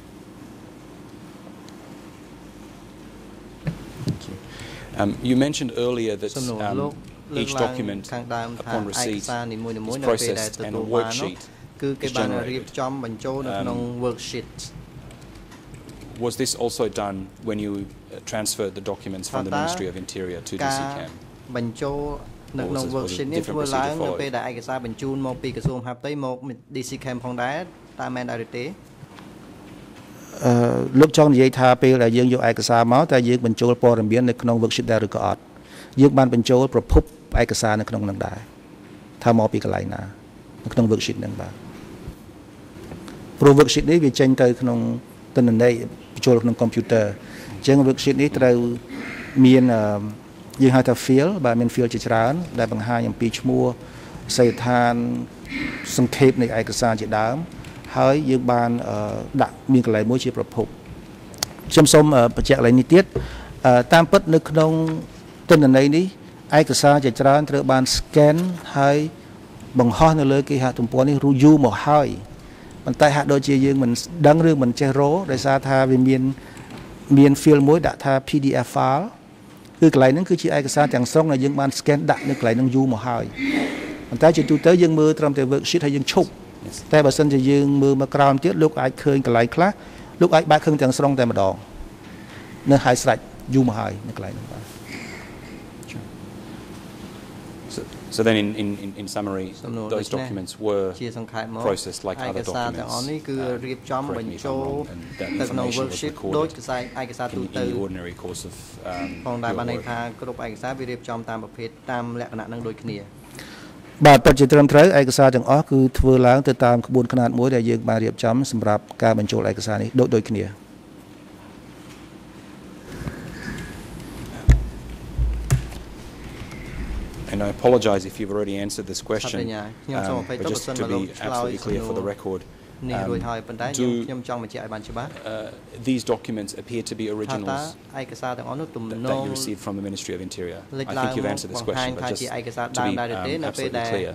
Um, you mentioned earlier that um, each document upon receipt is processed and a worksheet is generated. Um, was this also done when you uh, transferred the documents from the Ministry of Interior to D C C A M? បញ្ចូលនៅក្នុង worksheet នេះធ្វើឡើងនៅពេលដែលឯកសារបញ្ជូនមកពីក្រសួងមហាផ្ទៃមក D C C A M ផងដែរតាមមែនដែរទេអឺលោកចង់និយាយថាពេលដែលយើងយកឯកសារមកតែយើងបញ្ចូលព័ត៌មាននៅក្នុង worksheet ដែរឬក៏អត់យើងបានបញ្ចូលប្រភពឯកសារនៅក្នុងនឹងដែរថាមកពីកន្លែងណានៅក្នុង worksheet ហ្នឹងបាទព្រោះ worksheet នេះវាចេញទៅក្នុងទិន្នន័យបញ្ចូលក្នុង computer អញ្ចឹង worksheet នេះត្រូវមានយើងហៅថា field បាទមាន field ជាច្រើនដែលបង្ហាញអំពីឈ្មោះសេដ្ឋានសង្ខេបនៃឯកសារជាដើមហើយយើងបានដាក់មានកន្លែងមួយជាប្រភពខ្ញុំសូមបញ្ជាក់កន្លែងនេះទៀតតាមពិតនៅក្នុងទិន្នន័យនេះឯកសារជាច្រើនត្រូវបាន scan ហើយបង្ហោះនៅលើគេហទំព័រនេះយូរមកហើយប៉ុន្តែហាក់ដូចជាយើងមិនដឹងឬមិនចេះរកដោយសារថាវាមានមាន file មួយដាក់ថា P D F file គឺកន្លែងហ្នឹងគឺជាឯកសារទាំងស្រុងដែលយើងបាន scan ដាក់នៅកន្លែងហ្នឹងយូរមកហើយប៉ុន្តែជាទូទៅយើងមើលត្រឹមតែ worksheet ហើយយើងឈប់តែបើសិនជាយើងមើលមកក្រោមទៀតលោកអាចឃើញកន្លែងខ្លះលោកអាចបើកឃើញទាំងស្រុងតែម្ដងនៅហើយស្រេចយូរមកហើយនៅកន្លែងហ្នឹងបាទ So then in in in summary those documents were processed like other documents គឺរៀបចំបញ្ចូលទៅក្នុង worksheet ដូចខ្សែឯកសារទូទៅ ordinary course of ផងដែរបានន័យថាគ្រប់ឯកសារវារៀបចំតាមប្រភេទតាមលក្ខណៈនឹងដូចគ្នាបាទពិតជាត្រឹមត្រូវឯកសារទាំងអស់គឺធ្វើឡើងទៅតាមក្បួនខ្នាតមួយដែលយើងបានរៀបចំសម្រាប់ការបញ្ចូលឯកសារនេះដូចដូចគ្នា And I apologize if you've already answered this question, um, but just to be absolutely clear for the record, um, do uh, these documents appear to be originals that, that you received from the Ministry of Interior? I think you've answered this question, but just to be um, absolutely clear.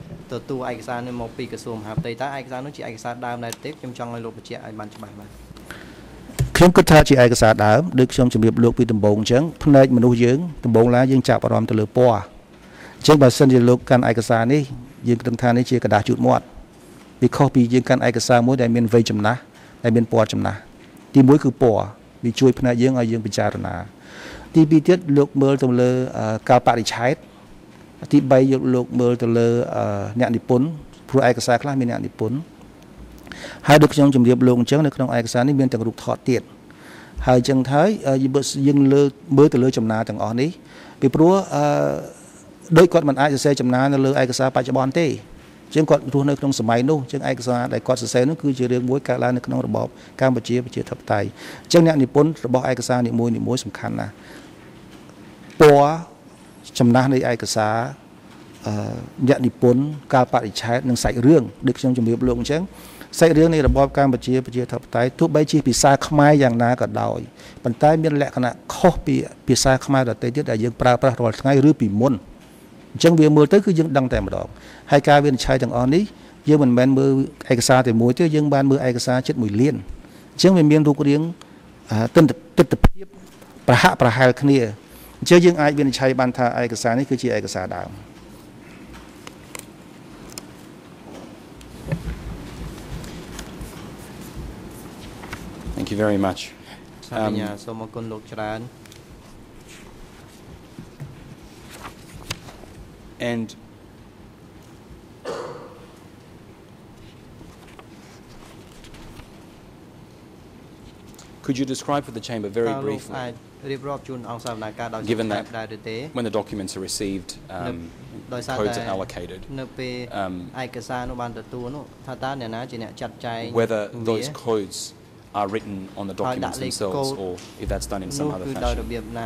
ខ្ញុំគិតថាជាឯកសារដើមដូចខ្ញុំជម្រាបលោកពីដំបូងអញ្ចឹងផ្នែកមនុស្សយើងដំបូងឡើយយើងចាប់អារម្មណ៍ទៅលើពណ៌អញ្ចឹងបើសិនជាលោកកាន់ឯកសារនេះយើងគិតថានេះជាกระดาษជូតមាត់វាខុសពីយើងកាន់ឯកសារមួយដែលមានវ័យចំណាស់ដែលមានពណ៌ចំណាស់ទីមួយគឺពណ៌វាជួយផ្នែកយើងឲ្យយើងពិចារណាទីពីរទៀតលោកមើលទៅលើកាលបរិច្ឆេទទីបីយកលោកមើលទៅលើអ្នកនិពន្ធព្រោះឯកសារខ្លះមានអ្នកនិពន្ធហើយដូចខ្ញុំជម្រាបលោកអញ្ចឹងនៅក្នុងឯកសារនេះមានទាំងរូបថតទៀតហើយអញ្ចឹងហើយយើងលើមើលទៅលើចំណាទាំងអស់នេះពីព្រោះអឺដោយគាត់មិនអាចសរសេរចំណានៅលើឯកសារបច្ចុប្បន្នទេអញ្ចឹងគាត់រស់នៅក្នុងសម័យនោះអញ្ចឹងឯកសារដែលគាត់សរសេរនោះគឺជារឿងមួយកើតឡើងនៅក្នុងរបបកម្ពុជាប្រជាធិបតេយ្យអញ្ចឹងអ្នកនិពន្ធរបស់ឯកសារនីមួយៗសំខាន់ណាស់ពណ៌ចំណាស់នៃឯកសារអឺអ្នកនិពន្ធកាលបរិច្ឆេទនិងសាច់រឿងដូចខ្ញុំជម្រាបលោកអញ្ចឹងសាច់រឿងនៃរបបកម្ពុជាប្រជាធិបតេយ្យទោះបីជាភាសាខ្មែរយ៉ាងណាក៏ដោយប៉ុន្តែមានលក្ខណៈខុសពីភាសាខ្មែរដទៃទៀតដែលយើងប្រើប្រាស់រាល់ថ្ងៃឬពីមុនអញ្ចឹងវាមើលទៅគឺយើងដឹងតែម្ដងហើយការវិនិច្ឆ័យទាំងអស់នេះយើងមិនមែនមើលឯកសារតែមួយទេយើងបានមើលឯកសារជិតមួយលានអញ្ចឹងវាមានរូបរាងទិដ្ឋទិដ្ឋភាពប្រហាក់ប្រហែលគ្នាអញ្ចឹងយើងអាចវិនិច្ឆ័យបានថាឯកសារនេះគឺជាឯកសារដើម Thank you very much. សូមសូមអរគុណលោកច្រើន And could you describe for the chamber very briefly, given that when the documents are received, um, codes are allocated, um, whether those codes are written on the documents themselves or if that's done in some other fashion?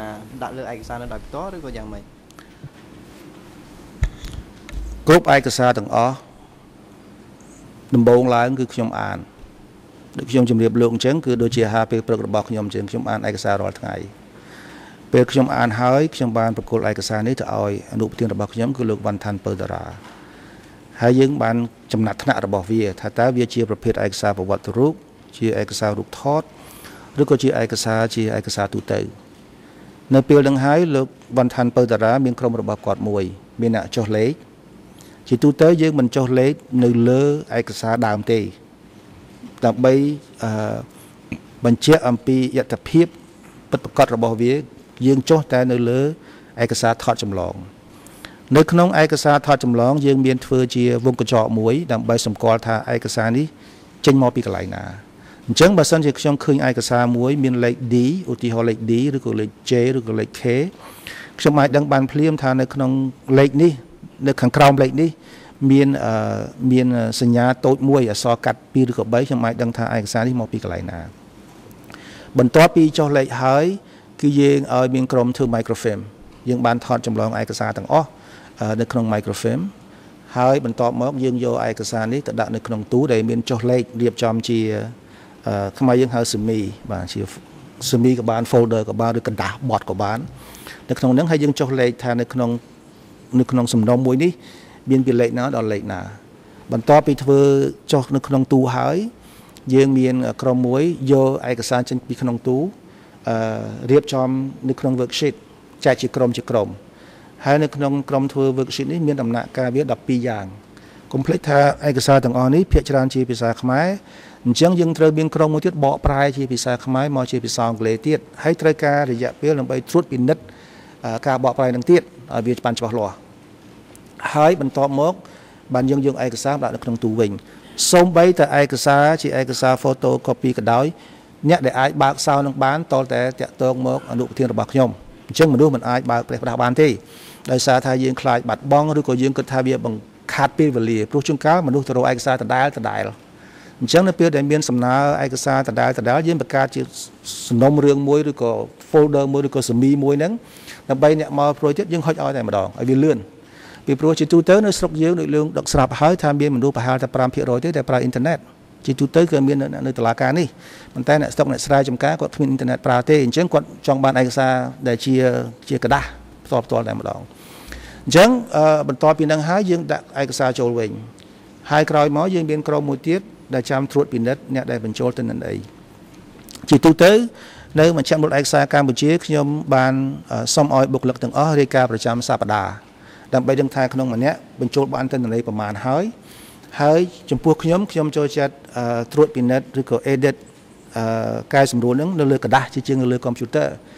គ្រប់ឯកសារទាំងអស់ដំបូងឡើងគឺខ្ញុំអានដូចខ្ញុំជម្រាបលោកអញ្ចឹងគឺដូចជាអាហារពេលព្រឹករបស់ខ្ញុំអញ្ចឹងខ្ញុំអានឯកសាររាល់ថ្ងៃពេលខ្ញុំអានហើយខ្ញុំបានប្រគល់ឯកសារនេះទៅឲ្យអនុប្រធានរបស់ខ្ញុំគឺលោកវណ្ណឋានពៅតារាហើយយើងបានចំណាត់ថ្នាក់របស់វាថាតើវាជាប្រភេទឯកសារប្រវត្តិរូបជាឯកសាររូបថតឬក៏ជាឯកសារជាឯកសារទូទៅនៅពេលនឹងហើយលោកវណ្ណឋានពៅតារាមានក្រុមរបស់គាត់មួយមានអ្នកចុះលេខជាទូទៅយើងមិនចុះលេខនៅលើឯកសារដើមទេដើម្បីអឺបញ្ជាក់អំពីយត្តភាពពិតប្រាកដរបស់វាយើងចុះតែនៅលើឯកសារថតចម្លងនៅក្នុងឯកសារថតចម្លងយើងមានធ្វើជាវងកញ្ចក់មួយដើម្បីសម្គាល់ថាឯកសារនេះចេញមកពីកន្លែងណាអញ្ចឹងបើសិនជាខ្ញុំឃើញឯកសារមួយមានលេខ D ឧទាហរណ៍លេខ D ឬក៏លេខ J ឬក៏លេខ K ខ្ញុំអាចដឹងបានភ្លាមថានៅក្នុងលេខនេះនៅខាងក្រោមលេខនេះមានអឺមានសញ្ញាតូចមួយអក្សរកាត់ពីរឬក៏បីខ្ញុំអាចដឹងថាឯកសារនេះមកពីកន្លែងណាបន្ទាប់ពីចុះលេខហើយគឺយើងឲ្យមានក្រុមធ្វើ microfilm យើងបានថតចម្លងឯកសារទាំងអស់នៅក្នុង microfilm ហើយបន្ទាប់មកយើងយកឯកសារនេះទៅដាក់នៅក្នុងទូដែលមានចុះលេខរៀបចំជាខ្មែរយើងហៅ semi បាទជា semi ក៏បាន folder ក៏បានឬកណ្ដាស់បត់ក៏បាននៅក្នុងហ្នឹងហើយយើងចុះលេខថានៅក្នុងនៅក្នុងសំណុំមួយនេះមានពីលេខណាដល់លេខណាបន្ទាប់ពីធ្វើចុះនៅក្នុងទូហើយយើងមានក្រុមមួយយកឯកសារចេញពីក្នុងទូអឺរៀបចំនៅក្នុង worksheet ចែកជាក្រុមជាក្រុមហើយនៅក្នុងក្រុមធ្វើ worksheet នេះមានដំណាក់កាលវាដប់ពីរយ៉ាងកុំភ្លេចថាឯកសារទាំងអស់នេះភាគច្រើនជាភាសាខ្មែរអញ្ចឹងយើងត្រូវមានក្រុមមួយទៀតបកប្រែជាភាសាខ្មែរមកជាភាសាអង់គ្លេសទៀតហើយត្រូវការរយៈពេលដើម្បីត្រួតពិនិត្យការបកប្រែនឹងទៀតឲ្យវាបានច្បាស់លាស់ហើយបន្ទាប់មកបានយើងយកឯកសារដាក់នៅក្នុងទូវិញសូម្បីតែឯកសារជាឯកសារ photocopy ក៏ដោយអ្នកដែលអាចបើកសោនឹងបានតលតែតាក់ទងមកអនុប្រធានរបស់ខ្ញុំអញ្ចឹងមនុស្សមិនអាចបើកផ្ទះផ្ដាស់បានទេដោយសារថាយើងខ្លាចបាត់បង់ឬក៏យើងគិតថាវាបង្ខាត់ពេលវេលាព្រោះជួនកាលមនុស្សទៅរកឯកសារដដែលដដែលអញ្ចឹងនៅពេលដែលមានសំណើឯកសារដដែលដដែលយើងបង្កើតជាសំណុំរឿងមួយឬក៏ folder មួយឬក៏ semi មួយហ្នឹងដើម្បីអ្នកមកព្រួយទៀតយើងហុចឲ្យតែម្ដងឲ្យវាលឿនពីព្រោះជាទូទៅនៅស្រុកយើងដូចលោកដឹកស្រាប់ហើយថាមានមនុស្សប្រហែលតែfive percentទេដែលប្រើអ៊ីនធឺណិតជាទូទៅគឺមាននៅតុលាការនេះប៉ុន្តែអ្នកស្តុកអ្នកស្រែចម្ការគាត់គ្មានអ៊ីនធឺណិតប្រើទេអញ្ចឹងគាត់ចង់បានឯកសារដែលជាជាกระดาษផ្ទាល់ផ្ទាល់តែម្ដងអញ្ចឹងបន្ទាប់ពីនឹងហើយយើងដាក់ឯកសារចូលវិញហើយក្រោយមកយើងមានក្រុមមួយទៀតដែលចាំត្រួតពិនិត្យអ្នកដែលបញ្ចូលទៅនឹងអីជាទូទៅនៅមជ្ឈមណ្ឌលឯកសារកម្ពុជាខ្ញុំបានសុំឲ្យបុគ្គលិកទាំងអស់រាយការណ៍ប្រចាំសប្តាហ៍ដើម្បីដឹងថាក្នុងម្នាក់បញ្ចូលបានទិន្នន័យប្រមាណហើយហើយចំពោះខ្ញុំខ្ញុំចូលចិត្តត្រួតពិនិត្យឬក៏ edit កែសម្រួលនឹងនៅលើกระดาษជាជាងនៅលើ computer អ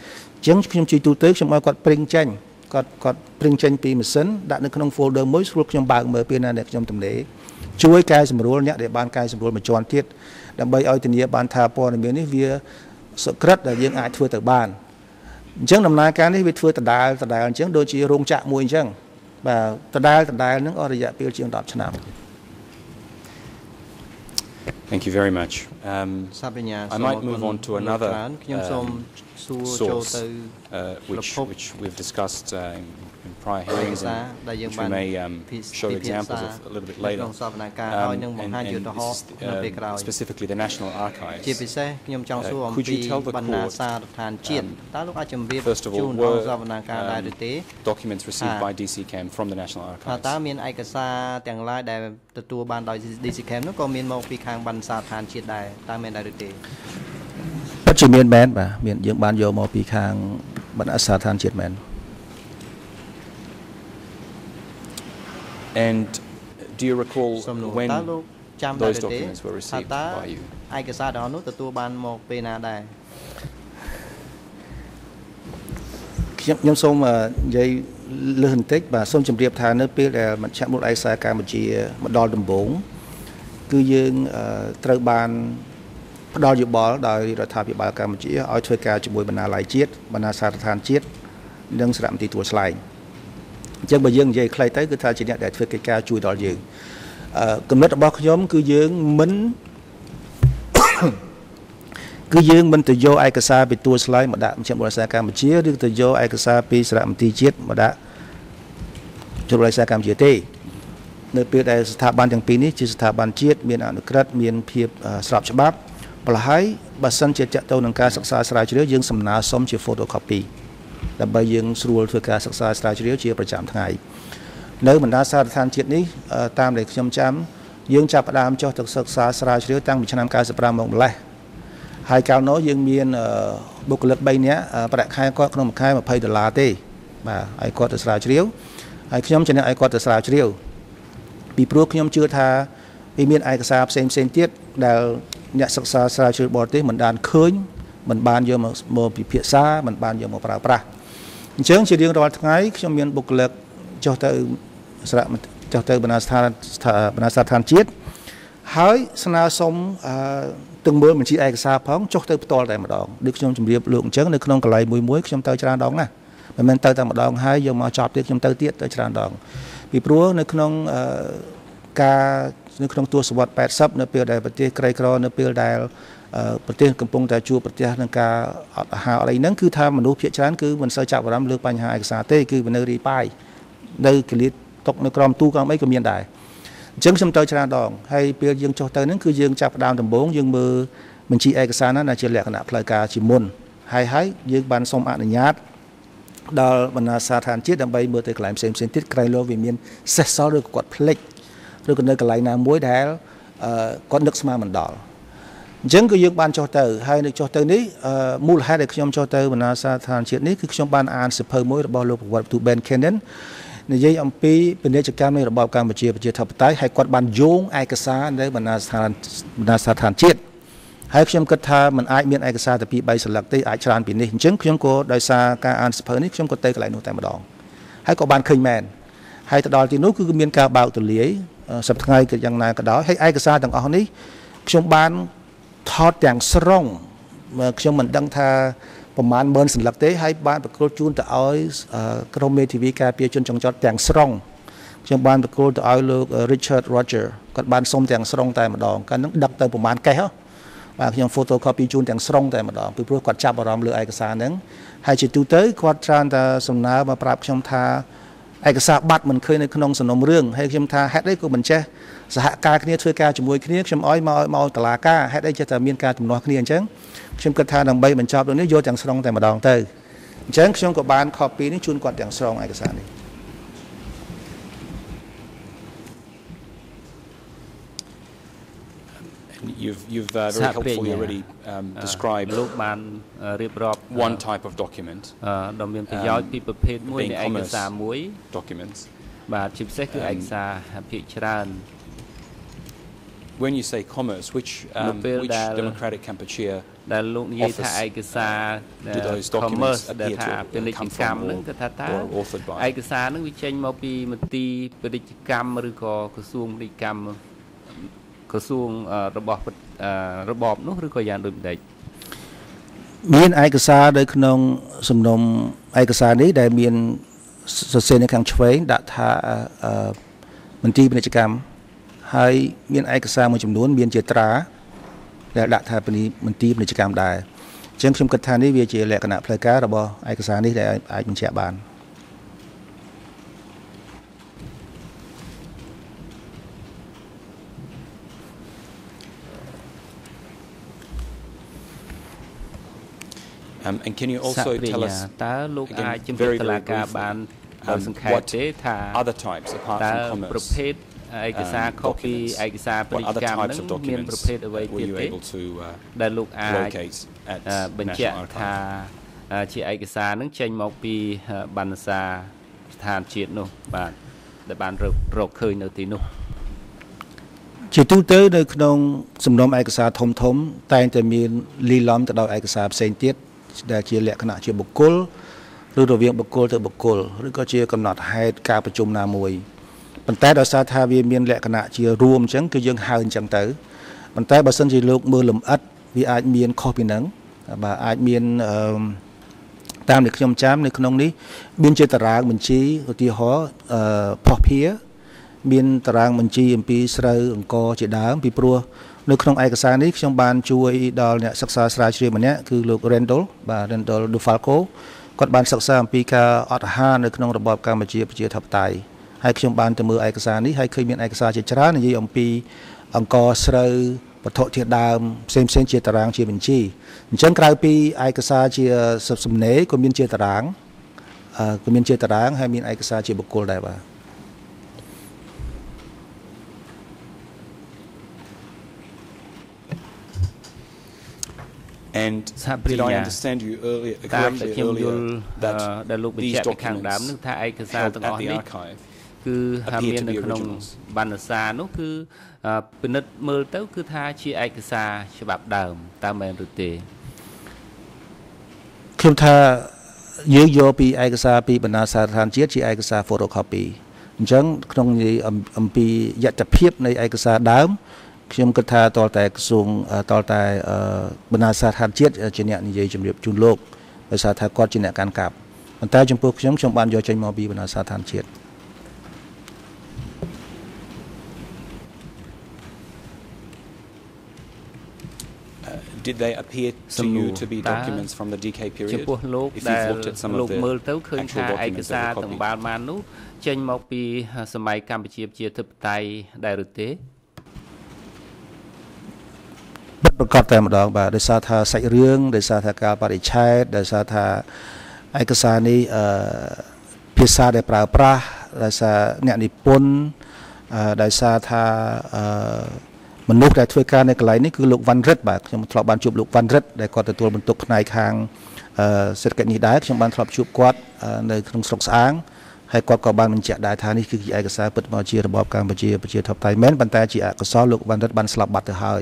ចឹងខ្ញុំជួយទូទៅខ្ញុំឲ្យគាត់ព្រិងចេញគាត់គាត់ព្រិងចេញពីម៉ាស៊ីនដាក់នៅក្នុង folder មួយស្រួលខ្ញុំបើកមើលពេលណាដែលខ្ញុំទំនេរជួយកែសម្រួលអ្នកដែលបានកែសម្រួលមួយជាន់ទៀតដើម្បីឲ្យធានាបានថាព័ត៌មាននេះវាសុក្រិតដែលយើងអាចធ្វើទៅបានអញ្ចឹងដំណើរការនេះវាធ្វើដដែលដដែលអញ្ចឹងដូចជារោងចក្រមួយអញ្ចឹងបាទដដែលដដែលហ្នឹងអស់រយៈពេលជាង10ឆ្នាំ Thank you very much. Um, I might move on to another uh, source uh, which, which we've discussed uh, in, in prior hearings and which we may um, show examples of a little bit later. Um, and, and this is, uh, specifically the National Archives. Uh, could you tell the court, um, first of all, were um, documents received by D C C A M from the National Archives? ទទួលបានដោយ D C C A M នោះក៏មានមកពីខាងបណ្ណសារឋានជាតិដែរតើមែនដែរឬទេពិតជាមានមែនបាទមានយើងបានយកមកពីខាងបណ្ណសារឋានជាតិមែន And do you recall when those documents were received by you? ឯកសារទាំងនោះទទួលបានមកពេលណាដែរខ្ញុំខ្ញុំសូមនិយាយលើសបន្តិចបាទសូមជម្រាបថានៅពេលដែលមជ្ឈមណ្ឌលឯកសារកម្ពុជាមកដល់ដំបូងគឺយើងត្រូវបានផ្ដល់យោបល់ដោយរដ្ឋាភិបាលកម្ពុជាឲ្យធ្វើការជាមួយបណ្ណាល័យជាតិបណ្ណាសាស្ត្រដ្ឋានជាតិនិងសារមន្ទីរទួលស្លែងអញ្ចឹងបើយើងនិយាយខ្លីទៅគឺថាជាអ្នកដែលធ្វើកិច្ចការជួយដល់យើងគំនិតរបស់ខ្ញុំគឺយើងមិនគឺយើងមិនទៅយកឯកសារពីទួលស្លែងមកដាក់មជ្ឈមណ្ឌលឯកសារកម្ពុជាឬទៅយកឯកសារពីសារមន្ទីរជាតិមកដាក់មជ្ឈមណ្ឌលឯកសារកម្ពុជាទេនៅពេលដែលស្ថាប័នទាំងពីរនេះជាស្ថាប័នជាតិមានអនុក្រឹត្យមានភាពស្របច្បាប់ប្រហែលបើសិនជាចាក់ទៅនឹងការសិក្សាស្រាវជ្រាវយើងសំណើសុំជា photocopy ដើម្បីយើងស្រួលធ្វើការសិក្សាស្រាវជ្រាវជាប្រចាំថ្ងៃនៅបណ្ដាសារដ្ឋានជាតិនេះតាមដែលខ្ញុំចាំយើងចាប់ផ្ដើមចុះទៅសិក្សាស្រាវជ្រាវតាំងពីឆ្នាំ九十五មកម្លេះហើយកាលនោះយើងមានបុគ្គលិកបីនាក់ប្រាក់ខែគាត់ក្នុងមួយខែยี่สิบដុល្លារទេបាទហើយគាត់ទៅស្រាវជ្រាវហើយខ្ញុំជាអ្នកឲ្យគាត់ទៅស្រាវជ្រាវពីព្រោះខ្ញុំជឿថាវាមានឯកសារផ្សេងផ្សេងទៀតដែលអ្នកសិក្សាស្រាវជ្រាវបរទេសមិនបានឃើញមិនបានយកមកពិភាក្សាមិនបានយកមកប្រើប្រាស់អញ្ចឹងជារៀងរាល់ថ្ងៃខ្ញុំមានបុគ្គលិកចុះទៅសារៈចុះទៅបណ្ណាស្ថានបណ្ណាស្ថានជាតិហើយស្នើសុំអឺទាំងមើលបញ្ជីឯកសារផងចុះទៅផ្ទាល់តែម្ដងដូចខ្ញុំជម្រាបលោកអញ្ចឹងនៅក្នុងកន្លែងមួយមួយខ្ញុំទៅច្រើនដងណាមិនមែនទៅតែម្ដងហើយយកមកចប់ទៀតខ្ញុំទៅទៀតទៅច្រើនដងពីព្រោះនៅក្នុងការនៅក្នុងទសវត្សរ៍แปดสิบនៅពេលដែលប្រទេសក្រីក្រនៅពេលដែលប្រទេសកំពុងតែជួបប្រទះនឹងការអត់អាហារអីហ្នឹងគឺថាមនុស្សភាគច្រើនគឺមិនសូវចាប់អារម្មណ៍លើបញ្ហាឯកសារទេគឺនៅរីប៉ាយនៅកលៀតຕົកនៅក្រោមទូក្រោមអីក៏មានដែរអញ្ចឹងខ្ញុំទៅច្រើនដងហើយពេលយើងចុះទៅហ្នឹងគឺយើងចាប់ផ្ដើមដំបូងយើងមើលបញ្ជីឯកសារណាជាលក្ខណៈផ្លូវការជាមុនហើយហើយយើងបានសូមអនុញ្ញាតដល់បណ្ណាសាស្ត្រដ្ឋានជាតិដើម្បីមើលទៅកន្លែងផ្សេងផ្សេងទៀតក្រែងលោវាមានសេសសល់ឬគាត់ភ្លេចឬក៏នៅកន្លែងណាមួយដែលគាត់នឹកស្មានមិនដល់អញ្ចឹងគឺយើងបានចុះទៅហើយនៅចុះទៅនេះមូលហេតុដែលខ្ញុំចុះទៅបណ្ណាសាស្ត្រដ្ឋានជាតិនេះគឺខ្ញុំបានអានសៀវភៅមួយរបស់លោកប្រវត្តិទូ Ben Cannon និយាយអំពីពាណិជ្ជកម្មនៃរបបកម្ពុជាប្រជាធិបតេយ្យហើយគាត់បានយោងឯកសារនៅបណ្ណាស្ថានបណ្ណាសាស្ត្រដ្ឋានជាតិហើយខ្ញុំគិតថាมันអាចមានឯកសារតែពីរបីសន្លឹកទេអាចច្រើនពីនេះអញ្ចឹងខ្ញុំក៏ដោយសារការអានសៀវភៅនេះខ្ញុំក៏ទៅកន្លែងនោះតែម្ដងហើយក៏បានឃើញមែនហើយទៅដល់ទីនោះគឺមានការបើកទូលាយសប្តាហ៍ថ្ងៃក៏យ៉ាងណាក៏ដោយហើយឯកសារទាំងអស់នេះខ្ញុំបានថតទាំងស្រុងខ្ញុំមិនដឹងថាប្រមាណម៉ឺនសន្លឹកទេហើយបានប្រគល់ជូនទៅឲ្យក្រុមមេធាវីការពារជនចង្ចត់ទាំងស្រុងខ្ញុំបានប្រគល់ទៅឲ្យលោក Richard Roger គាត់បានសុំទាំងស្រុងតែម្ដងកាលនោះដឹកទៅប្រមាណកេះបាទខ្ញុំ photocopy ជូនទាំងស្រុងតែម្ដងពីព្រោះគាត់ចាប់អារម្មណ៍លើឯកសារហ្នឹងហើយជាទូទៅគាត់ច្រើនតែសំណើមកប្រាប់ខ្ញុំថាឯកសារបាត់មិនឃើញនៅក្នុងសំណុំរឿងហើយខ្ញុំថាហេតុអីក៏មិនចេះសហការគ្នាធ្វើការជាមួយគ្នាខ្ញុំអោយមកមកតុលាការហេតុអីចេះតែមានការទំនាស់គ្នាអញ្ចឹងខ្ញុំគិតថាដើម្បីបញ្ចប់រឿងនេះយកទាំងស្រុងតែម្ដងទៅអញ្ចឹងខ្ញុំក៏បាន copy នេះជូនគាត់ទាំងស្រុងឯកសារនេះ You've, you've uh, very helpfully already um, described one type of document um, being commerce documents. when you say commerce, which um, which democratic Kampuchea ដែលលោកនិយាយថាឯកសារ commerce ដែលថាពាណិជ្ជកម្មហ្នឹងគឺថាតើឯកសារហ្នឹងវាចេញមកពីមន្ទីរពាណិជ្ជកម្មឬក៏ក្រសួងពាណិជ្ជកម្មក្រសួងរបស់របបនោះឬក៏យ៉ាងដូចម្ដេចមានឯកសារនៅក្នុងសំណុំឯកសារនេះដែលមានសរសេរនៅខាងឆ្វេងដាក់ថាមន្ទីរពាណិជ្ជកម្មហើយមានឯកសារមួយចំនួនមានជាត្រាដែលដាក់ថាមន្ទីរពាណិជ្ជកម្មដែរអញ្ចឹងខ្ញុំគិតថានេះវាជាលក្ខណៈផ្លូវការរបស់ឯកសារនេះដែលអាចបញ្ជាក់បាន Um, and can you also tell us again, very, very briefly, um, what other types apart from commerce, um, documents, what other types of documents uh, were you able to uh, locate at National Archive? ជាឯកសារនឹងចេញមកពីបណ្ណសារស្ថានជាតិនោះបាទដែលបានរកឃើញនៅទីនោះជាទូទៅនៅក្នុងសំណុំឯកសារធំធំតែងតែមានលីឡំទៅដល់ឯកសារផ្សេងទៀតដែលជាលក្ខណៈជាបុគ្គលឬរវាងបុគ្គលទៅបុគ្គលឬក៏ជាកំណត់ហេតុការប្រជុំណាមួយប៉ុន្តែដោយសារថាវាមានលក្ខណៈជារួមអញ្ចឹងគឺយើងហៅអញ្ចឹងទៅប៉ុន្តែបើសិនជាលោកមើលលម្អិតវាអាចមានខុសពីហ្នឹងបាទអាចមានតាមដែលខ្ញុំចាំនៅក្នុងនេះមានជាតារាងបញ្ជីឧទាហរណ៍ផុសភាមានតារាងបញ្ជីអំពីស្រូវអង្គជាដើមពីព្រោះនៅក្នុងឯកសារនេះខ្ញុំបានជួយដល់អ្នកសិក្សាស្រាវជ្រាវម្នាក់គឺលោក Rendell បាទ Rendell Dufalco គាត់បានសិក្សាអំពីការអត់អាហារនៅក្នុងរបបកម្ពុជាប្រជាធិបតេយ្យហើយខ្ញុំបានទៅមើលឯកសារនេះហើយឃើញមានឯកសារជាច្រើននិយាយអំពីអង្គស្រូវវត្ថុធាតុដើមផ្សេងផ្សេងជាតារាងជាបញ្ជីអញ្ចឹងក្រៅពីឯកសារជាសំណេរក៏មានជាតារាងក៏មានជាតារាងហើយមានឯកសារជាបុគ្គលដែរបាទ And did I understand you earlier correctly earlier that these documents held at the archive appear to be originals? បណ្ណសារនោះគឺពិនិត្យមើលទៅគឺថាជាឯកសារច្បាប់ដើមតើមែនឬទេខ្ញុំថាយើងយកពីឯកសារពីបណ្ណាសាស្ត្រដ្ឋានជាតិជាឯកសារ photocopy អញ្ចឹងក្នុងនិយាយអំពីយត្តភាពនៃឯកសារដើម ខ្ញុំគិតថាតលតែក្រសួងតលតែបណ្ណាសាស្ត្រដ្ឋានជាតិជាអ្នកនិយាយជំរាបជូនលោកដោយសារថាគាត់ជាអ្នកកាន់កាប់ប៉ុន្តែចំពោះខ្ញុំខ្ញុំបានយកចេញមកពីបណ្ណាសាស្ត្រដ្ឋានជាតិ Did they appear to you to be documents from the D K period? ចំពោះលោកដែលលោកមើលទៅឃើញថាឯកសារទាំងបានបាននោះចេញមកពីសម័យកម្ពុជាប្រជាធិបតេយ្យដែរឬទេប្រកបតែម្ដងបាទដោយសារថាសាច់រឿងដោយសារថាការបរិច្ឆេទដោយសារថាឯកសារនេះអឺភាសាដែលប្រើប្រាស់ដោយសារអ្នកនិពន្ធដោយសារថាអឺមនុស្សដែលធ្វើការនៅកន្លែងនេះគឺលោកវ៉ាន់រិទ្ធបាទខ្ញុំធ្លាប់បានជួបលោកវ៉ាន់រិទ្ធដែលគាត់ទទួលបន្ទុកផ្នែកខាងសេដ្ឋកិច្ចនេះដែរខ្ញុំបានធ្លាប់ជួបគាត់នៅក្នុងស្រុកស្អាងហើយគាត់ក៏បានបញ្ជាក់ដែរថានេះគឺជាឯកសារពិតមកជារបបកម្ពុជាប្រជាធិបតេយ្យមែនប៉ុន្តែជាអកុសលលោកវ៉ាន់រិទ្ធបានស្លាប់បាត់ទៅហើយ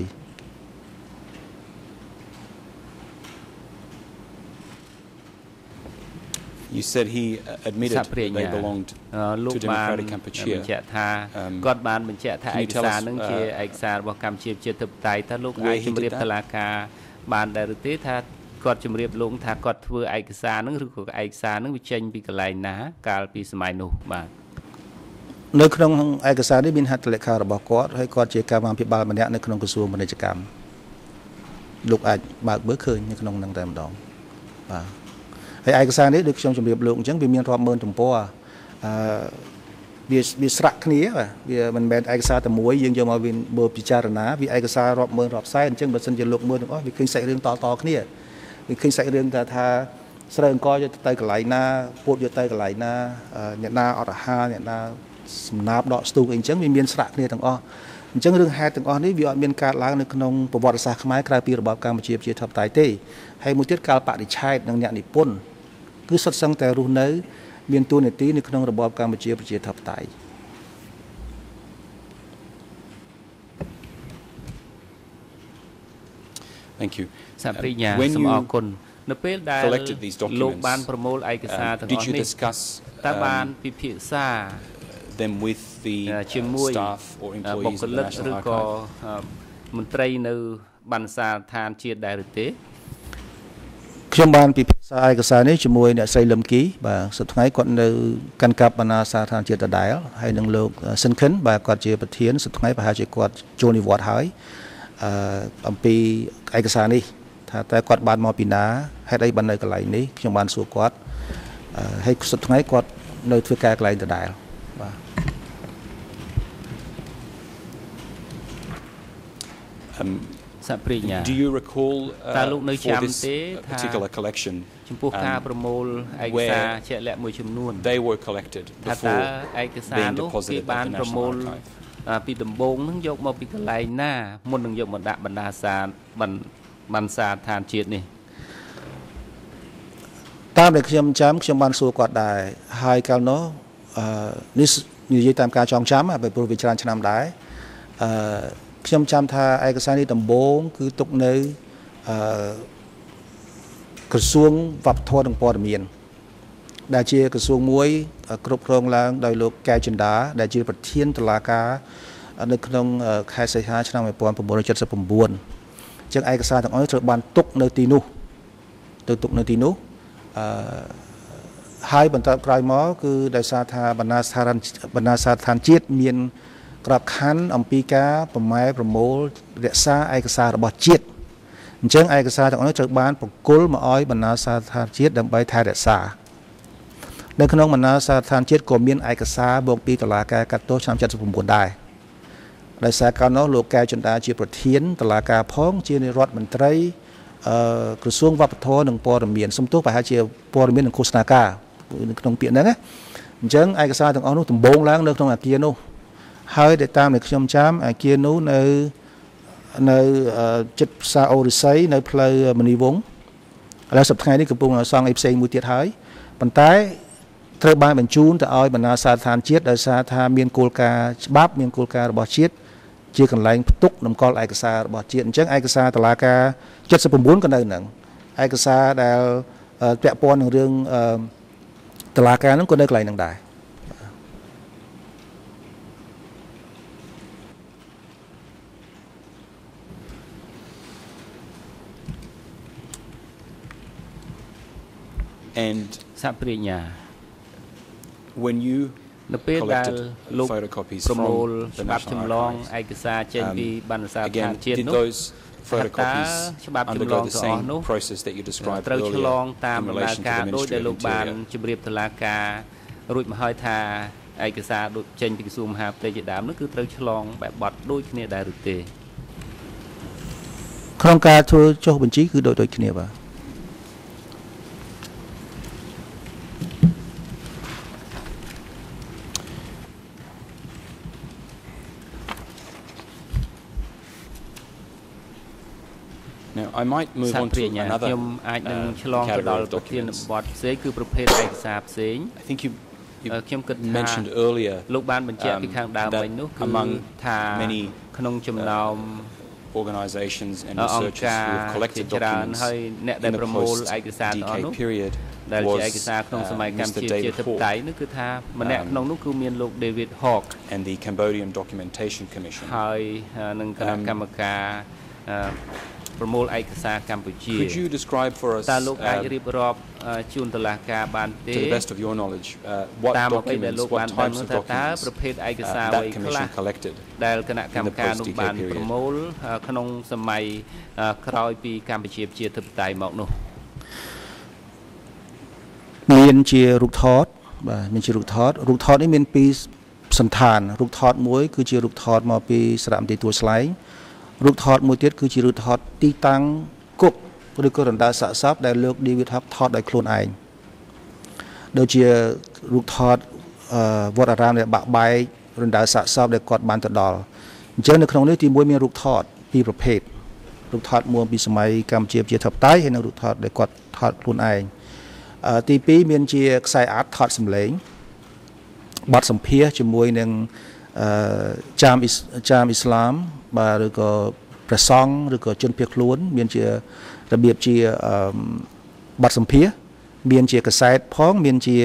You said he admitted they belonged to Democratic Kampuchea. គាត់បានបញ្ជាក់ថាឯកសារនឹងជាឯកសាររបស់កម្ពុជាប្រជាធិបតេយ្យថាលោកអាចជម្រាបតុលាការបានដែរឬទេថាគាត់ជម្រាបលោកថាគាត់ធ្វើឯកសារនឹងឬក៏ឯកសារនឹងវាចេញពីកន្លែងណាកាលពីសម័យនោះបាទនៅក្នុងឯកសារនេះមានហត្ថលេខារបស់គាត់ហើយគាត់ជាកម្មាភិបាលម្នាក់នៅក្នុងក្រសួងពាណិជ្ជកម្មលោកអាចបើកមើលឃើញនៅក្នុងនឹងតែម្ដងបាទ ហើយឯកសារនេះដូចខ្ញុំជម្រាបលោកអញ្ចឹងវាមានរាប់ម៉ឺនទំព័រអឺវាវាស្រក់គ្នាបាទវាមិនមែនឯកសារតែមួយយើងយកមកវាមើលពិចារណាវាឯកសាររាប់ម៉ឺនរាប់សែនអញ្ចឹងបើសិនជាលោកមើលទាំងអស់វាឃើញសាច់រឿងតតគ្នាវាឃើញសាច់រឿងថាថាស្រូវអង្គយកទៅកន្លែងណាពោតយកទៅកន្លែងណាអ្នកណាអត់អាហារអ្នកណាសំណាបដកស្ទូកអីអញ្ចឹងវាមានស្រក់គ្នាទាំងអស់អញ្ចឹងរឿងហេតុទាំងអស់នេះវាអត់មានកើតឡើងនៅក្នុងប្រវត្តិសាស្ត្រខ្មែរក្រៅពីរបបកម្ពុជាប្រជាធិបតេយ្យទេហើយមួយទៀតកាលបរិច្ឆេទនិងអ្នកនិពន្ធ គឺសុទ្ធសឹងតែរស់នៅមានតួនាទីនៅក្នុងរបបកម្ពុជាប្រជាធិបតេយ្យ Thank you. សាប្រិញ្ញាសូមអរគុណនៅពេលដែលលោកបានប្រមូលឯកសារទាំងអស់នេះតើបានពិភាក្សា them with the staff or employees of the National Archive ឬក៏មន្ត្រីនៅបណ្ឌសាឋានជាតិដែរឬទេខ្ញុំបានពិភាក្សាឯកសារនេះជាមួយអ្នកស្រីលឹមគីបាទសប្តាហ៍ថ្ងៃគាត់នៅកាន់កាប់បណ្ឌសាឋានជាតិដដែលហើយនឹងលោកស៊ិនខិនបាទគាត់ជាប្រធានសប្តាហ៍ថ្ងៃប្រហែលជាគាត់ចូលនិវត្តន៍ហើយអឺអំពីឯកសារនេះថាតែគាត់បានមកពីណាហេតុអីបាននៅកន្លែងនេះខ្ញុំបានសួរគាត់ហើយសប្តាហ៍ថ្ងៃគាត់នៅធ្វើការកន្លែងដដែលបាទសាប្រិញ្ញា Do you recall uh, តើលោកនៅចាំទេ a particular collection ចំពោះការប្រមូលឯកសារជាក់លាក់មួយចំនួន they were collected ថាតើឯកសារនោះគេបានប្រមូលពីដំបូងនឹងយកមកពីកន្លែងណាមុននឹងយកមកដាក់បណ្ដាសាបណ្ឌសាឋានជាតិនេះតាមដែលខ្ញុំចាំខ្ញុំបានសួរគាត់ដែរហើយកាលនោះអឺនេះនិយាយតាមការចងចាំបើព្រោះវាច្រើនឆ្នាំដែរអឺខ្ញុំចាំថាឯកសារនេះដំបូងគឺទុកនៅអឺក្រសួងវប្បធម៌និងព័ត៌មានដែលជាក្រសួងមួយគ្រប់គ្រងឡើងដោយលោកកែវចិន្តាដែលជាប្រធានតុលាការនៅក្នុងខែសីហាឆ្នាំmột nghìn chín trăm bảy mươi chínអញ្ចឹងឯកសារទាំងអស់ត្រូវបានទុកនៅទីនោះទៅទុកនៅទីនោះអឺហើយបន្តក្រោយមកគឺដោយសារថាបណ្ដាសាធារណបណ្ដាសាធារណជាតិមានក្របខ័ណ្ឌអំពីការប្រម៉ែប្រមូលរក្សាឯកសាររបស់ជាតិអញ្ចឹងឯកសារទាំងអស់នេះត្រូវបានប្រគល់មកឲ្យបណ្ដាសាធារណជាតិដើម្បីថែរក្សានៅក្នុងបណ្ដាសាធារណជាតិក៏មានឯកសារមកពីតុលាការកាត់ទោសឆ្នាំ七十九ដែរដោយសារកាលនោះលោកកែវចិន្តាជាប្រធានតុលាការផងជារដ្ឋមន្ត្រីអឺក្រសួងវប្បធម៌និងព័ត៌មានសំទោសប្រហែលជាព័ត៌មាននិងឃោសនាការនៅក្នុងពាក្យហ្នឹងណាអញ្ចឹងឯកសារទាំងអស់នោះដំបូងឡើងនៅក្នុងអាគារនោះហើយដែលតាមដែលខ្ញុំចាំអាគារនោះនៅនៅចិត្តផ្សារអូរិស័យនៅផ្លូវមនីវង្សឥឡូវសប្តាហ៍នេះកំពុងសង់អីផ្សេងមួយទៀតហើយប៉ុន្តែត្រូវបានបញ្ជូនទៅឲ្យបណ្ដាសាធារណជាតិដោយសារថាមានគោលការណ៍ច្បាប់មានគោលការណ៍របស់ជាតិជាកន្លែងផ្ទុកតម្កល់ឯកសាររបស់ជាតិអញ្ចឹងឯកសារតុលាការ七十九ក៏នៅហ្នឹងឯកសារដែលពាក់ព័ន្ធនឹងរឿងតុលាការហ្នឹងក៏នៅកន្លែងហ្នឹងដែរ and សាប្រិញ្ញា when you នៅពេលដែលលោក photocopies ប្រមូល from the ច្បាប់ National ចម្លង Archives ឯកសារចេញពីបណ្ឌសាឋានជាតិ did នោះ those photocopies ច្បាប់ចម្ល undergo ង the ទាំងអស់ same នោះ process that you described ត្រូវឆ្ល earlier ងតាម in ដំណើរ relation to ការ the ដោយដែល Ministry លោ of កបាន Interior ជម្រាបតុលាការរួចមកហើយថាឯកសារដូចចេញពីក្រសួងមហាផ្ទៃជាដើមនោះគឺត្រូវឆ្លងបែបបត់ដូចគ្នាដែរឬទេក្នុងការធ្វើចុះបញ្ជីគឺដូចដូចគ្នាបាទ Now I might move on to another ខ្ញុំអាចនឹងឆ្លងទៅដល់ប្រធានបទផ្សេងគឺប្រភេទឯកសារផ្សេង I think you you ខ្ញុំគិតថា mentioned earlier លោកបានបញ្ជាក់ពីខាងដើមវិញនោះគឺថាក្នុងចំណោម organizations and researchers who have collected documents ហើយអ្នកដែលប្រមូលឯកសារទាំងអស់នោះ period ដែលជាឯកសារក្នុងសម័យកម្ពុជាជាធិបតេយ្យនោះគឺថាម្នាក់ក្នុងនោះគឺមានលោក David Hawke and the Cambodian Documentation Commission ហើយនឹងគណៈកម្មការប្រមូលឯកសារកម្ពុជា Could you describe for us តើលោកអាចរៀបរាប់ជូនតុលាការបានទេ to the best of your knowledge what documents what types of documents ប្រភេទឯកសារអ្វីខ្លះ collected ដែលគណៈកម្មការនោះបានប្រមូលក្នុងសម័យក្រោយពីកម្ពុជាជាធិបតេយ្យមកនោះមានជារូបថតបាទមានជារូបថតរូបថតនេះមានពីរសន្តានរូបថតមួយគឺជារូបថតមកពីសារមន្ទីរទួលស្លែងរូបថតមួយទៀតគឺជារូបថតទីតាំងគុកឬក៏រណ្ដៅសាកសពដែលលោក David Hawke ថតដោយខ្លួនឯងដូចជារូបថតវត្តអារាមដែលបាក់បែករណ្ដៅសាកសពដែលគាត់បានទៅដល់អញ្ចឹងនៅក្នុងនេះទីមួយមានរូបថតពីរប្រភេទរូបថតមួយពីសម័យកម្ពុជាជាធិបតេយ្យហើយនិងរូបថតដែលគាត់ថតខ្លួនឯងទីពីរមានជាខ្សែអាតថតសម្លេងបទសម្ភាសជាមួយនឹងចាមចាមអ៊ីស្លាមបាទឬក៏ប្រសង់ឬក៏ជនភៀសខ្លួនមានជារបៀបជាបទសម្ភាសមានជាកសែតផងមានជា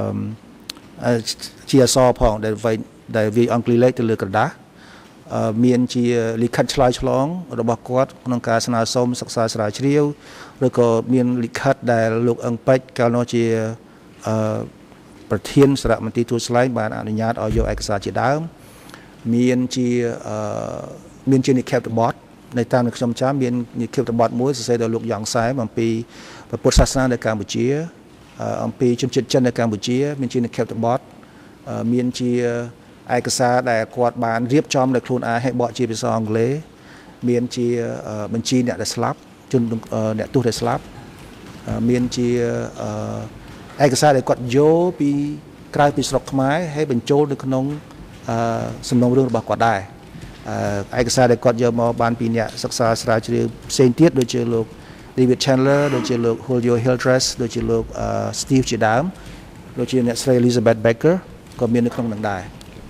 ជាអក្សរផងដែលដែលវាអង់គ្លេសលេខទៅលើក្រដាសមានជាលិខិតឆ្លើយឆ្លងរបស់គាត់ក្នុងការស្នើសុំសិក្សាស្រាវជ្រាវឬក៏មានលិខិតដែលលោកអឹងពេជ្រកាលនោះជាប្រធានសារមន្ទីរទូតស្លែងបានអនុញ្ញាតឲ្យយកឯកសារជាដើមមានជាមានជានិក្ខេបបទในតាមនៅខ្ញុំចាំមាននិក្ខេបបទមួយសរសេរដោយលោកយ៉ងសែមអំពីពុទ្ធសាសនានៅកម្ពុជាអំពីជនជាតិចិននៅកម្ពុជាមានជានិក្ខេបបទមានជាឯកសារដែលគាត់បានរៀបចំដោយខ្លួនឯងឲ្យបកជាភាសាអង់គ្លេសមានជាបញ្ជីអ្នកដែលស្លាប់ជនអ្នកទោសដែលស្លាប់មានជាឯកសារដែលគាត់យកពីក្រៅពីស្រុកខ្មែរហើយបញ្ចូលនៅក្នុងសំណុំរឿងរបស់គាត់ដែរឯកសារដែលគាត់យកមកបានពីអ្នកសិក្សាស្រាវជ្រាវផ្សេងទៀតដូចជាលោក David Chandler ដូចជាលោក Julio Hildreth ដូចជាលោក Steve ជាដើមដូចជាអ្នកស្រី Elizabeth Baker ក៏មាននៅក្នុងនឹងដែរ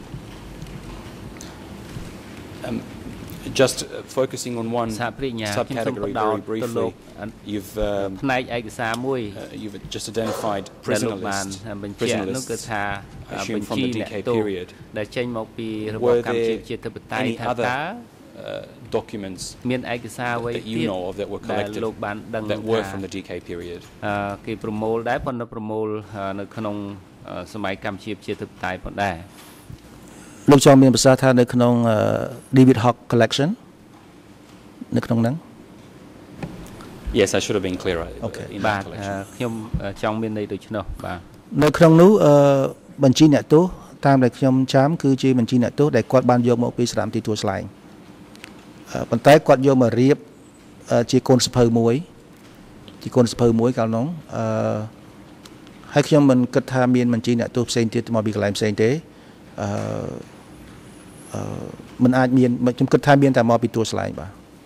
Just focusing on one subcategory very briefly, you've um, uh, you've just identified prisoner lists, prisoner lists, I assume from the D K period. Were there any other uh, documents that you know of that were collected that were from the D K period? គេប្រមូលដែរប៉ុន្តែប្រមូលនៅក្នុងសម័យកម្ពុជាជាទឹកតែប៉ុណ្ណេះលោកចង់មានភាសាថានៅក្នុង David Hawk collection នៅក្នុងហ្នឹង Yes, I should have been clearer. Okay. បាទខ្ញុំចង់មានន័យដូចនោះបាទនៅក្នុងនោះបញ្ជីអ្នកទោសតាមដែលខ្ញុំចាំគឺជាបញ្ជីអ្នកទោសដែលគាត់បានយកមកពីសារមន្ទីរទួលស្លែងប៉ុន្តែគាត់យកមករៀបជាកូនសភៅមួយជាកូនសភៅមួយកាលនោះអឺហើយខ្ញុំមិនគិតថាមានបញ្ជីអ្នកទោសផ្សេងទៀតមកពីកន្លែងផ្សេងទេអឺអឺមិនអាចមានខ្ញុំគិតថាមានតែមកពីទួលស្លែងបាទ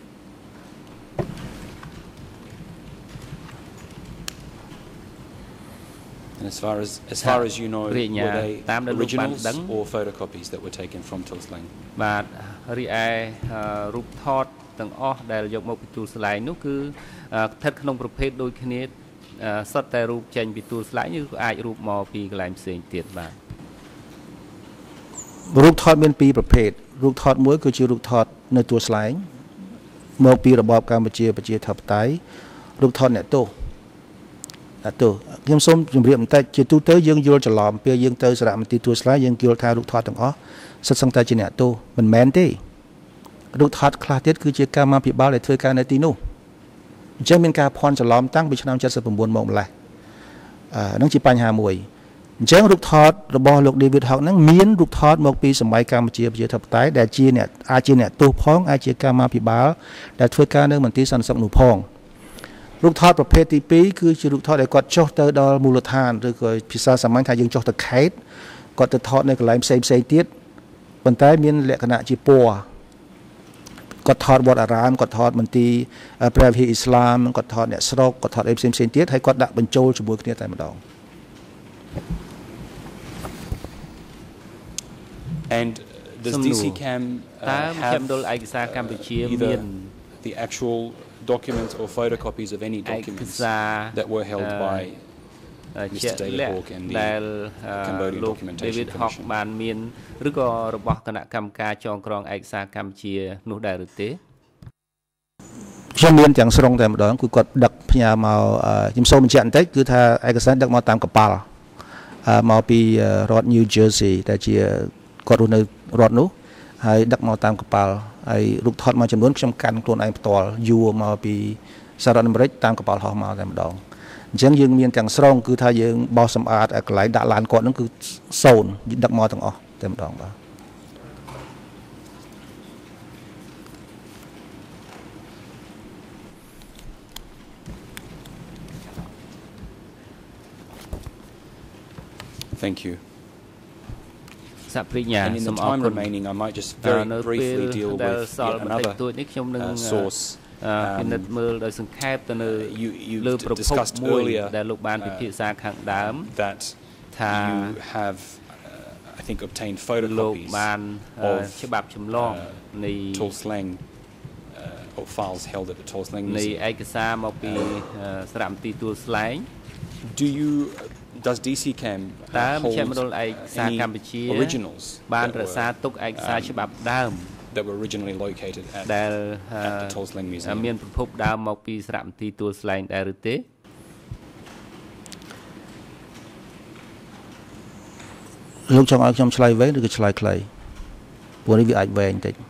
And as far as as far as you know, were they originals or photocopies that were taken from Tuol Sleng? បាទរីឯរូបថតទាំងអស់ដែលយកមកពីទួលស្លែងនោះគឺស្ថិតក្នុងប្រភេទដូចគ្នាសុទ្ធតែរូបចេញពីទួលស្លែងឬក៏អាចរូបមកពីកន្លែងផ្សេងទៀតបាទរូបថតមានពីរប្រភេទរូបថតមួយគឺជារូបថតនៅទួលស្លែងមកពីរបបកម្ពុជាប្រជាធិបតេយ្យរូបថតអ្នកទោសអ្នកទោសខ្ញុំសូមជម្រាបបន្តិចជាទូទៅយើងយល់ច្រឡំពេលយើងទៅសារមន្ទីរទួលស្លែងយើងយល់ថារូបថតទាំងអស់សិតសឹងតែជាអ្នកទោសមិនមែនទេរូបថតខ្លះទៀតគឺជាកម្មាភិបាលដែលធ្វើការនៅទីនោះអញ្ចឹងមានការភ័ន្តច្រឡំតាំងពីឆ្នាំ 79 មកម្លេះអឺហ្នឹងជាបញ្ហាមួយ អញ្ចឹងរូបថតរបស់លោក David Hawk ហ្នឹងមានរូបថតមកពីសម័យកម្ពុជាប្រជាធិបតេយ្យដែលជាអ្នកអាចជាអ្នកទោសផងអាចជាកម្មាភិបាលដែលធ្វើការនៅមន្ទីរសន្តិសុខនោះផងរូបថតប្រភេទទី 2 គឺជារូបថតដែលគាត់ចុះទៅដល់មូលដ្ឋានឬក៏ភាសាសាមញ្ញថាយើងចុះទៅខេត្តគាត់ទៅថតនៅកន្លែងផ្សេងផ្សេងទៀតប៉ុន្តែមានលក្ខណៈជាពណ៌គាត់ថតវត្តអារាមគាត់ថតមន្ទីរព្រះវិហារអ៊ីស្លាមគាត់ថតអ្នកស្រុកគាត់ថតអីផ្សេងផ្សេងទៀតហើយគាត់ដាក់បញ្ចូលជាមួយគ្នាតែម្ដង And does D C Cam uh, have either the actual documents or photocopies of any documents that were held by Mister David Hawk and the Cambodian Documentation Commission? បានមានឬក៏របស់គណៈកម្មការចងក្រងឯកសារកម្ពុជានោះដែរឬទេខ្ញុំមានទាំងស្រុងតែម្ដងគឺគាត់ដឹកផ្ញើមកខ្ញុំសូមបញ្ជាក់បន្តិចគឺថាឯកសារដឹកមកតាមកប៉ាល់មកពីរដ្ឋ New Jersey ដែលជា គាត់រស់នៅរដ្ឋនោះហើយដឹកមកតាមកប៉ាល់ហើយរូបថតមួយចំនួនខ្ញុំកាន់ខ្លួនឯងផ្ទាល់យួរមកពីសហរដ្ឋអាមេរិកតាមកប៉ាល់ហោះមកតែម្ដងអញ្ចឹងយើងមានទាំងស្រុងគឺថាយើងបោសសម្អាតកន្លែងដាក់ឡានគាត់ហ្នឹងគឺសូន្យដឹកមកទាំងអស់តែម្ដងបាទ Thank you. សាប្រិញ្ញា And in the time remaining, I might just very briefly deal with yet another uh, source. Um, you you discussed earlier uh, that you have, uh, I think, obtained photocopies of uh, Tuol Sleng uh, or files held at the Tolsling នៃ Museum. ឯកសារមកពីសារមន្ទីរទួលស្លែង Do you does D C CAM តើមជ្ឈ hold មណ្ឌលឯកសារ any កម្ពុជា originals បាន that រ were, ក្សាទុកឯកសារច្បាប់ដើម that were originally located at, ដែល at the Tolsling Museum? មានប្រភពដើមមកពីសារមន្ទីរទួលស្លែងដែរឬទេលោកចង់ឲ្យខ្ញុំឆ្លើយវែងឬក៏ឆ្លើយខ្លីព្រោះនេះវាអាចវែងតិច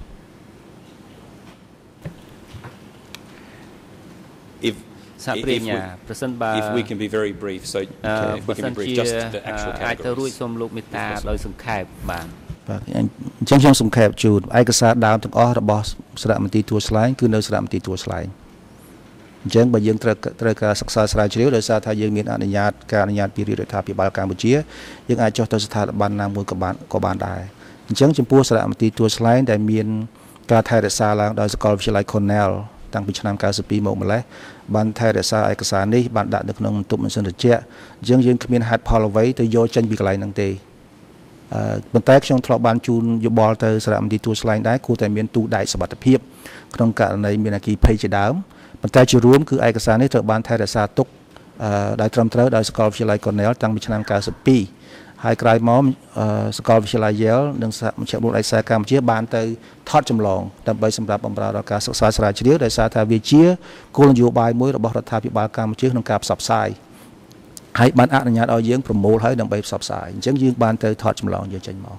If សហ if ប្រ we, ញ្ញាប្រសិនបើ if we can be very brief, so អឺ if បើ we សិ can ន be brief, ជា just the actual អាចទៅរួច categories. សូមលោកមេត្តាដោយសង្ខេបបាទបាទអញ្ចឹងខ្ញុំសង្ខេបជូនឯកសារដើមទាំងអស់របស់សារមន្ទីរទួលស្លែងគឺនៅសារមន្ទីរទួលស្លែងអញ្ចឹងបើយើងត្រូវត្រូវការសិក្សាស្រាវជ្រាវដោយសារថាយើងមានអនុញ្ញាតការអនុញ្ញាតពីរដ្ឋាភិបាលកម្ពុជាយើងអាចចុះទៅស្ថាប័នណាមួយក៏បានក៏បានដែរអញ្ចឹងចំពោះសារមន្ទីរទួលស្លែងដែលមានការថែរក្សាឡើងដោយសាកលវិទ្យាល័យ Cornell តាំងពីឆ្នាំ九十二មកម្លេះបានថែរក្សាឯកសារនេះបានដាក់នៅក្នុងបន្ទប់ម៉ាស៊ីនត្រជាក់អញ្ចឹងយើងគ្មានហេតុផលអ្វីទៅយកចេញពីកន្លែងហ្នឹងទេអឺប៉ុន្តែខ្ញុំធ្លាប់បានជូនយោបល់ទៅសារមន្ទីរទួលស្លែងដែរគួរតែមានទូដែកសុវត្ថិភាពក្នុងករណីមានអគ្គីភ័យជាដើមប៉ុន្តែជារួមគឺឯកសារនេះត្រូវបានថែរក្សាទុកអឺដោយត្រឹមត្រូវដោយសាកលវិទ្យាល័យ Cornell តាំងពីឆ្នាំ九十二ហើយក្រោយមកសាកលវិទ្យាល័យ Yale និងមជ្ឈមណ្ឌលឯកសារកម្ពុជាបានទៅថតចម្លងដើម្បីសម្រាប់បម្រើដល់ការសិក្សាស្រាវជ្រាវដោយសារថាវាជាគោលនយោបាយមួយរបស់រដ្ឋាភិបាលកម្ពុជាក្នុងការផ្សព្វផ្សាយហើយបានអនុញ្ញាតឲ្យយើងប្រមូលហើយដើម្បីផ្សព្វផ្សាយអញ្ចឹងយើងបានទៅថតចម្លងយកចេញមក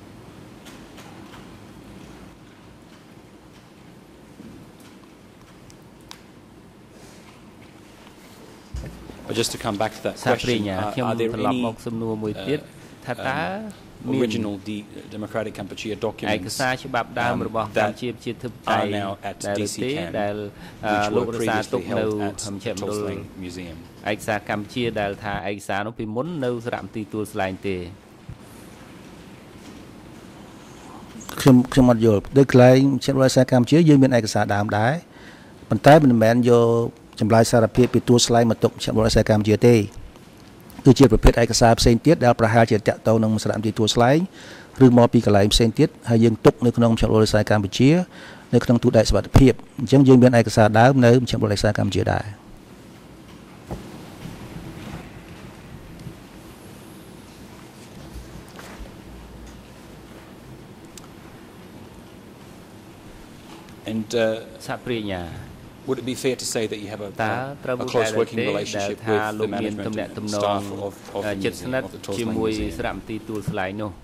But just to come back to that សហប្រ question, ញ្ញា uh, ខ្ញុំ are there ត្រឡប់ any មកសំណួរមួយទៀតថាតើ um, មាន original de- Democratic Kampuchea ឯក documents សារច្បាប់ដើមរបស់ that កម្ពុជាប្រជាធិបតេយ្យ are now at ដែល D ទេ C CAM ដែល which លោក were រក្សាទុក previously នៅ held មជ្ឈ at មណ្ឌល Tolsling Museum? ឯកសារកម្ពុជាដែលថាឯកសារនោះពីមុននៅសារមន្ទីរទួលស្លែងទេខ្ញុំខ្ញុំអត់យល់ដូចកន្លែងមជ្ឈមណ្ឌលឯកសារកម្ពុជាយើងមានឯកសារដើមដែរប៉ុន្តែមិនមែនយកចម្លើយសារភាពពីទួលស្លែងមកទុកមជ្ឈមណ្ឌលឯកសារកម្ពុជាទេគឺជាប្រភេទឯកសារផ្សេងទៀតដែលប្រហែលជាតាក់ទងនឹងសារមន្ទីរទួលស្លែងឬមកពីកន្លែងផ្សេងទៀតហើយយើងទុកនៅក្នុងមជ្ឈមណ្ឌលឯកសារកម្ពុជានៅក្នុងទូដែកសុវត្ថិភាពអញ្ចឹងយើងមានឯកសារដើមនៅមជ្ឈមណ្ឌលឯកសារកម្ពុជាដែរ And uh, សហប្រញ្ញា would it be fair to say that you have a, តើ a, ត្រូវ a មួយ close ដែរ working ទេដែល relationship ថា with លោ the កមាន management ទំនាក់ទំ and នង staff of, of the ជិតស្និទ្ធ museum, of the ជា Tolsling មួយ Museum? សារមន្ទីរទួលស្លែងនោះ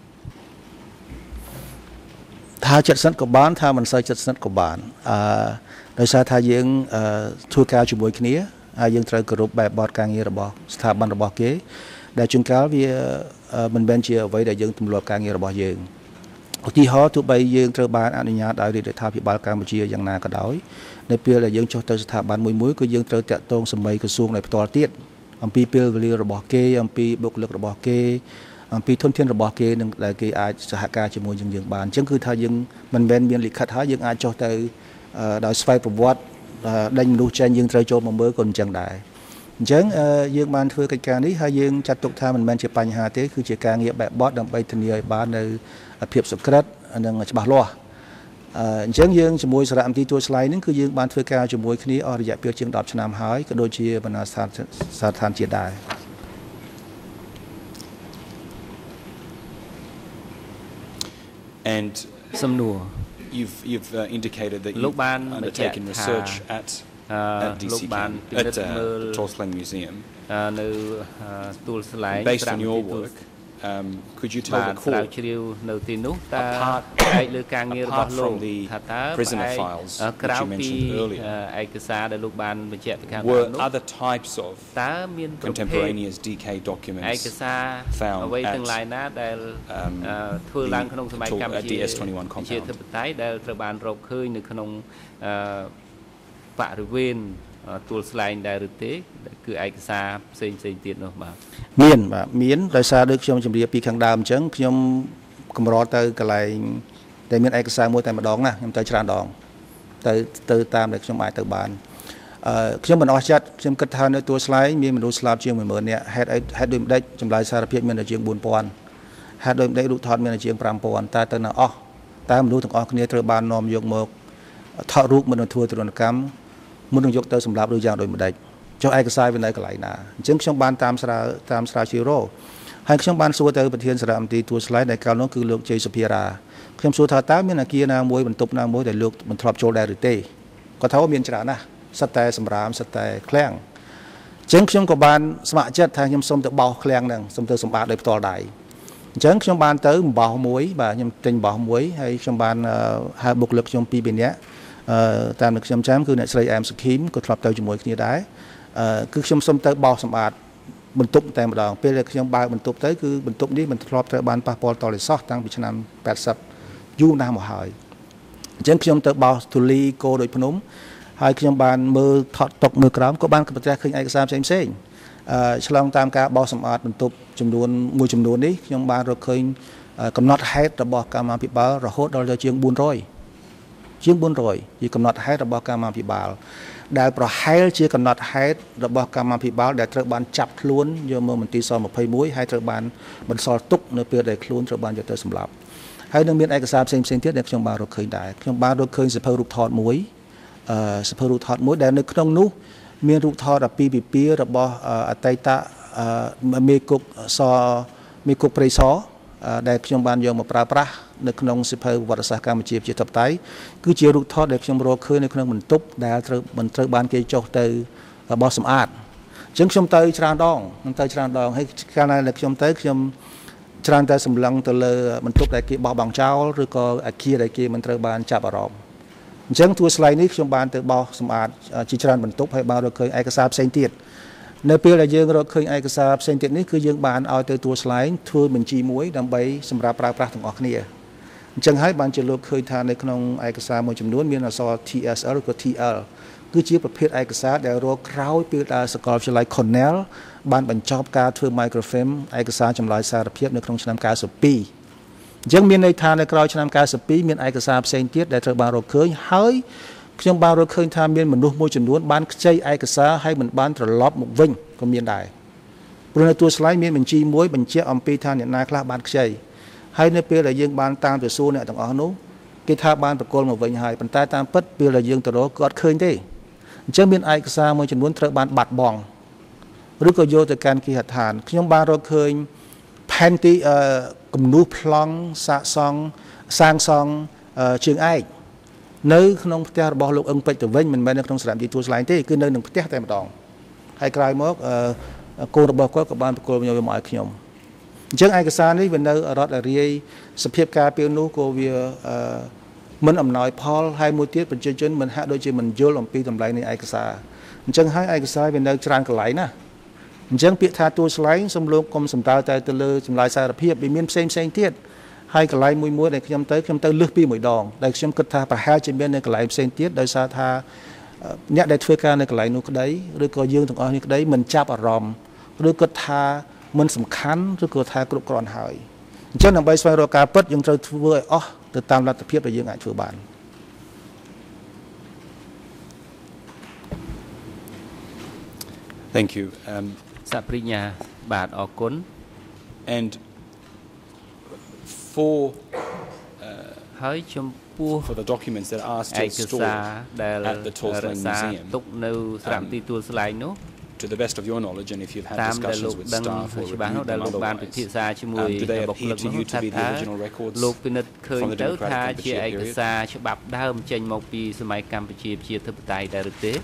ថាចិត្តស្និទ្ធក៏បានថាមិនសូវចិត្តស្និទ្ធក៏បានអឺដោយសារថាយើងអឺធ្វើការជាមួយគ្នាហើយយើងត្រូវគោរពបែបបទការងាររបស់ស្ថាប័នរបស់គេដែលជួនកាលវាមិនមែនជាអ្វីដែលយើងទម្លាប់ការងាររបស់យើងឧទាហរណ៍ទោះបីយើងត្រូវបានអនុញ្ញាតដោយរដ្ឋាភិបាលកម្ពុជាយ៉ាងណាក៏ដោយនៅពេលដែលយើងចុះទៅស្ថាប័នមួយមួយគឺយើងត្រូវតាក់ទងសមីក្រសួងដោយផ្ទាល់ទៀតអំពីពេលវេលារបស់គេអំពីបុគ្គលិករបស់គេអំពីធនធានរបស់គេនឹងដែលគេអាចសហការជាមួយយើងយើងបានអញ្ចឹងគឺថាយើងមិនមែនមានលិខិតហើយយើងអាចចុះទៅដោយស្វ័យប្រវត្តិដេញមនុស្សចេញយើងត្រូវចូលមកមើលក៏អញ្ចឹងដែរអញ្ចឹងយើងបានធ្វើកិច្ចការនេះហើយយើងចាត់ទុកថាមិនមែនជាបញ្ហាទេគឺជាការងារបែបបទដើម្បីធានាឲ្យបាននៅភាពសុក្រិតនិងច្បាស់លាស់អញ្ចឹងយើងជាមួយសារមន្ទីរទួលស្លែងនេះគឺយើងបានធ្វើការជាមួយគ្នាអស់រយៈពេលជាង10ឆ្នាំហើយក៏ដូចជាបណ្ដាស្ថានស្ថានជាតិដែរ And សំណួរ you've you've uh, indicated that លោក you've បាន undertaken បញ្ជាក់ថា research at អឺ at D លោក C បាន CAM ពិនិត្យ at មើល uh, Tolsling Museum. នៅទួលស្លែង Based on your work, um, could you tell បាន the ស្រាវ court ជ្រាវនៅទីនោះតើ apart ផ្អែកលើការងាររបស់ apart លោក from the ថាតើ prisoner ផ្អែក files ក្រៅ which you ពី mentioned earlier, ឯកសារដែលលោកបានបញ្ជាក់ពីខាងដើម were នោះ other types of តើមានប្រភេទ contemporaneous D K ឯ documents កសារ found អ្វី at ទាំងឡាយណាដែល um, អឺធ្វើឡើងក្នុងសម័យ the- កម្ពុជា at D S twenty-one ជាធិប compound? តេយ្យដែលត្រូវបានរកឃើញនៅក្នុងអឺបរិវេណទួលស្លែងដែរឬទេគឺឯកសារផ្សេងផ្សេងទៀតនោះបាទមានបាទមានដោយសារដូចខ្ញុំជម្រាបពីខាងដើមអញ្ចឹងខ្ញុំកម្រទៅកន្លែងតែមានឯកសារមួយតែម្ដងណាខ្ញុំទៅច្រើនដងទៅទៅតាមដែលខ្ញុំអាចទៅបានអឺខ្ញុំមិនអស់ចិត្តខ្ញុំគិតថានៅទួលស្លែងមានមនុស្សស្លាប់ជាងមួយម៉ឺននាក់ហេតុអីហេតុដូចម្ដេចចម្លើយសារភាពមានតែជាងbốnពាន់ហេតុដូចម្ដេចរូបថតមានតែជាងfiveពាន់តែទៅនៅអស់តែមនុស្សទាំងអស់គ្នាត្រូវបាននាំយកមកថតរូបមិនធ្វើទរណកម្មមុននឹងយកទៅសម្រាប់ឬយ៉ាងដូចម្ដេចចុះឯកសារវានៅកន្លែងណាអញ្ចឹងខ្ញុំបានតាមស្រាវតាមស្រាវជ្រាវរកហើយខ្ញុំបានសួរទៅប្រធានសារមន្ត្រីទួលស្លែងដែលកាលនោះគឺលោកជ័យសុភារាខ្ញុំសួរថាតើមានអគារណាមួយបន្ទប់ណាមួយដែលលោកមិនធ្លាប់ចូលដែរឬទេគាត់ថាមានច្រើនណាស់សិតតែសម្រាមសិតតែឃ្លាំងអញ្ចឹងខ្ញុំក៏បានស្ម័គ្រចិត្តថាខ្ញុំសូមទៅបោសឃ្លាំងហ្នឹងសូមទៅសម្អាតដោយផ្ទាល់ដៃអញ្ចឹងខ្ញុំបានទៅបោសមួយបាទខ្ញុំទិញបោសមួយហើយខ្ញុំបានហៅបុគ្គលិកខ្ញុំពីរបីនាក់តាមដែលខ្ញុំចាំគឺអ្នកស្រីអែមសុខីមក៏ធ្លាប់ទៅជាមួយគ្នាដែរគឺខ្ញុំសូមទៅបោសសម្អាតបន្ទប់តែម្ដងពេលដែលខ្ញុំបើកបន្ទប់ទៅគឺបន្ទប់នេះមិនធ្លាប់ត្រូវបានប៉ះពាល់តលិសោះតាំងពីឆ្នាំแปดสิบយូរណាស់មកហើយអញ្ចឹងខ្ញុំទៅបោសទូលីគោដូចភ្នំហើយខ្ញុំបានមើលថតតុកមើលក្រោមក៏បានប្រទះឃើញឯកសារផ្សេងផ្សេងអឺឆ្លងតាមការបោសសម្អាតបន្ទប់ចំនួនមួយចំនួននេះខ្ញុំបានរកឃើញកំណត់ហេតុរបស់កម្មាភិបាលរហូតដល់ទៅជាងbốn trămជាងbốn trămជាកំណត់ហេតុរបស់កម្មាភិបាលដែលប្រហែលជាកំណត់ហេតុរបស់កម្មាភិបាលដែលត្រូវបានចាប់ខ្លួនយកមកមន្ទីរស-ยี่สิบเอ็ดហើយត្រូវបានបន្សល់ទុកនៅពេលដែលខ្លួនត្រូវបានយកទៅសម្លាប់ហើយនឹងមានឯកសារផ្សេងផ្សេងទៀតដែលខ្ញុំបានរកឃើញដែរខ្ញុំបានរកឃើញសភៅរូបថតមួយអឺសភៅរូបថតមួយដែលនៅក្នុងនោះមានរូបថតអាពាហ៍ពិពាហ៍របស់អតីតមេគុកសមេគុកព្រៃសរដែលខ្ញុំបានយកមកប្រើប្រាស់នៅក្នុងសិភៅប្រវត្តិសាស្ត្រកម្ពុជាប្រជាធិបតេយ្យគឺជារូបថតដែលខ្ញុំរកឃើញនៅក្នុងបន្ទប់ដែលត្រូវមិនត្រូវបានគេចុះទៅបោសសម្អាតអញ្ចឹងខ្ញុំទៅច្រើនដងខ្ញុំទៅច្រើនដងហើយកាលណាខ្ញុំទៅខ្ញុំច្រើនតែសម្លឹងទៅលើបន្ទប់ដែលគេបោះបង់ចោលឬក៏អាគារដែលគេមិនត្រូវបានចាប់អារម្មណ៍អញ្ចឹងទួស្លៃនេះខ្ញុំបានទៅបោសសម្អាតជាច្រើនបន្ទប់ហើយបានរកឃើញឯកសារផ្សេងទៀតនៅពេលដែលយើងរកឃើញឯកសារផ្សេងទៀតនេះគឺយើងបានឲ្យទៅទួលស្លែងធ្វើបញ្ជីមួយដើម្បីសម្រាប់ប្រើប្រាស់ទាំងអស់គ្នាអញ្ចឹងហើយបានជាលោកឃើញថានៅក្នុងឯកសារមួយចំនួនមានអក្សរ T S L ឬក៏ T L គឺជាប្រភេទឯកសារដែលរកក្រោយពេលដែលសាកលវិទ្យាល័យ Cornell បានបញ្ចប់ការធ្វើ microfilm ឯកសារចម្លើយសារភាពនៅក្នុងឆ្នាំchín mươi haiអញ្ចឹងមានន័យថានៅក្រោយឆ្នាំchín mươi haiមានឯកសារផ្សេងទៀតដែលត្រូវបានរកឃើញហើយខ្ញុំបានរកឃើញថាមានមនុស្សមួយចំនួនបានខ្ចីឯកសារហើយមិនបានត្រឡប់មកវិញក៏មានដែរព្រោះនៅទួលស្លែងមានបញ្ជីមួយបញ្ជាក់អំពីថាអ្នកណាខ្លះបានខ្ចីហើយនៅពេលដែលយើងបានតាមទៅសួរអ្នកទាំងអស់នោះគេថាបានប្រគល់មកវិញហើយប៉ុន្តែតាមពិតពេលដែលយើងទៅរកក៏អត់ឃើញទេអញ្ចឹងមានឯកសារមួយចំនួនត្រូវបានបាត់បង់ឬក៏យកទៅកាន់គេហដ្ឋានខ្ញុំបានរកឃើញផែនទីគំនូសប្លង់សាកសង់សាងសង់ជើងឯកនៅក្នុងផ្ទះរបស់លោកអឹងពេជ្រទៅវិញមិនមែននៅក្នុងសារមន្ទីរទួលស្លែងទេគឺនៅក្នុងផ្ទះតែម្ដងហើយក្រោយមកកូនរបស់គាត់ក៏បានប្រគល់យកមកឲ្យខ្ញុំអញ្ចឹងឯកសារនេះវានៅរដ្ឋអារាយសភាពការពារនោះក៏វាមិនអំណោយផលហើយមួយទៀតប្រជាជនមិនហាក់ដូចជាមិនយល់អំពីតម្លៃនៃឯកសារអញ្ចឹងហើយឯកសារវានៅច្រើនកន្លែងណាអញ្ចឹងពាក្យថាទួលស្លែងសំលោកកុំសំដៅតែទៅលើចម្លើយសារភាពវាមានផ្សេងផ្សេងទៀតហើយកន្លែងមួយមួយដែលខ្ញុំទៅខ្ញុំទៅលើសពីមួយដងដែលខ្ញុំគិតថាប្រហែលជាមាននៅកន្លែងផ្សេងទៀតដោយសារថាអ្នកដែលធ្វើការនៅកន្លែងនោះក្តីឬក៏យើងទាំងអស់នេះក្តីមិនចាប់អារម្មណ៍ឬគិតថាមិនសំខាន់ឬក៏ថាគ្រប់គ្រាន់ហើយអញ្ចឹងដើម្បីស្វែងរកការពិតយើងត្រូវធ្វើឲ្យអស់ទៅតាមលទ្ធភាពដែលយើងអាចធ្វើបាន Thank you. Um, សាប្រិញ្ញាបាទអរគុណ and for uh, ហើយចំពោះ for the documents that are still stored at the Tulslang Museum ទុកនៅសារមន្ទីរទួលស្លែងនោះ to the best of your knowledge and if you've had discussions with staff or reviewed them otherwise, um, do they appear to you to be the original records from the Democratic Kampuchea period?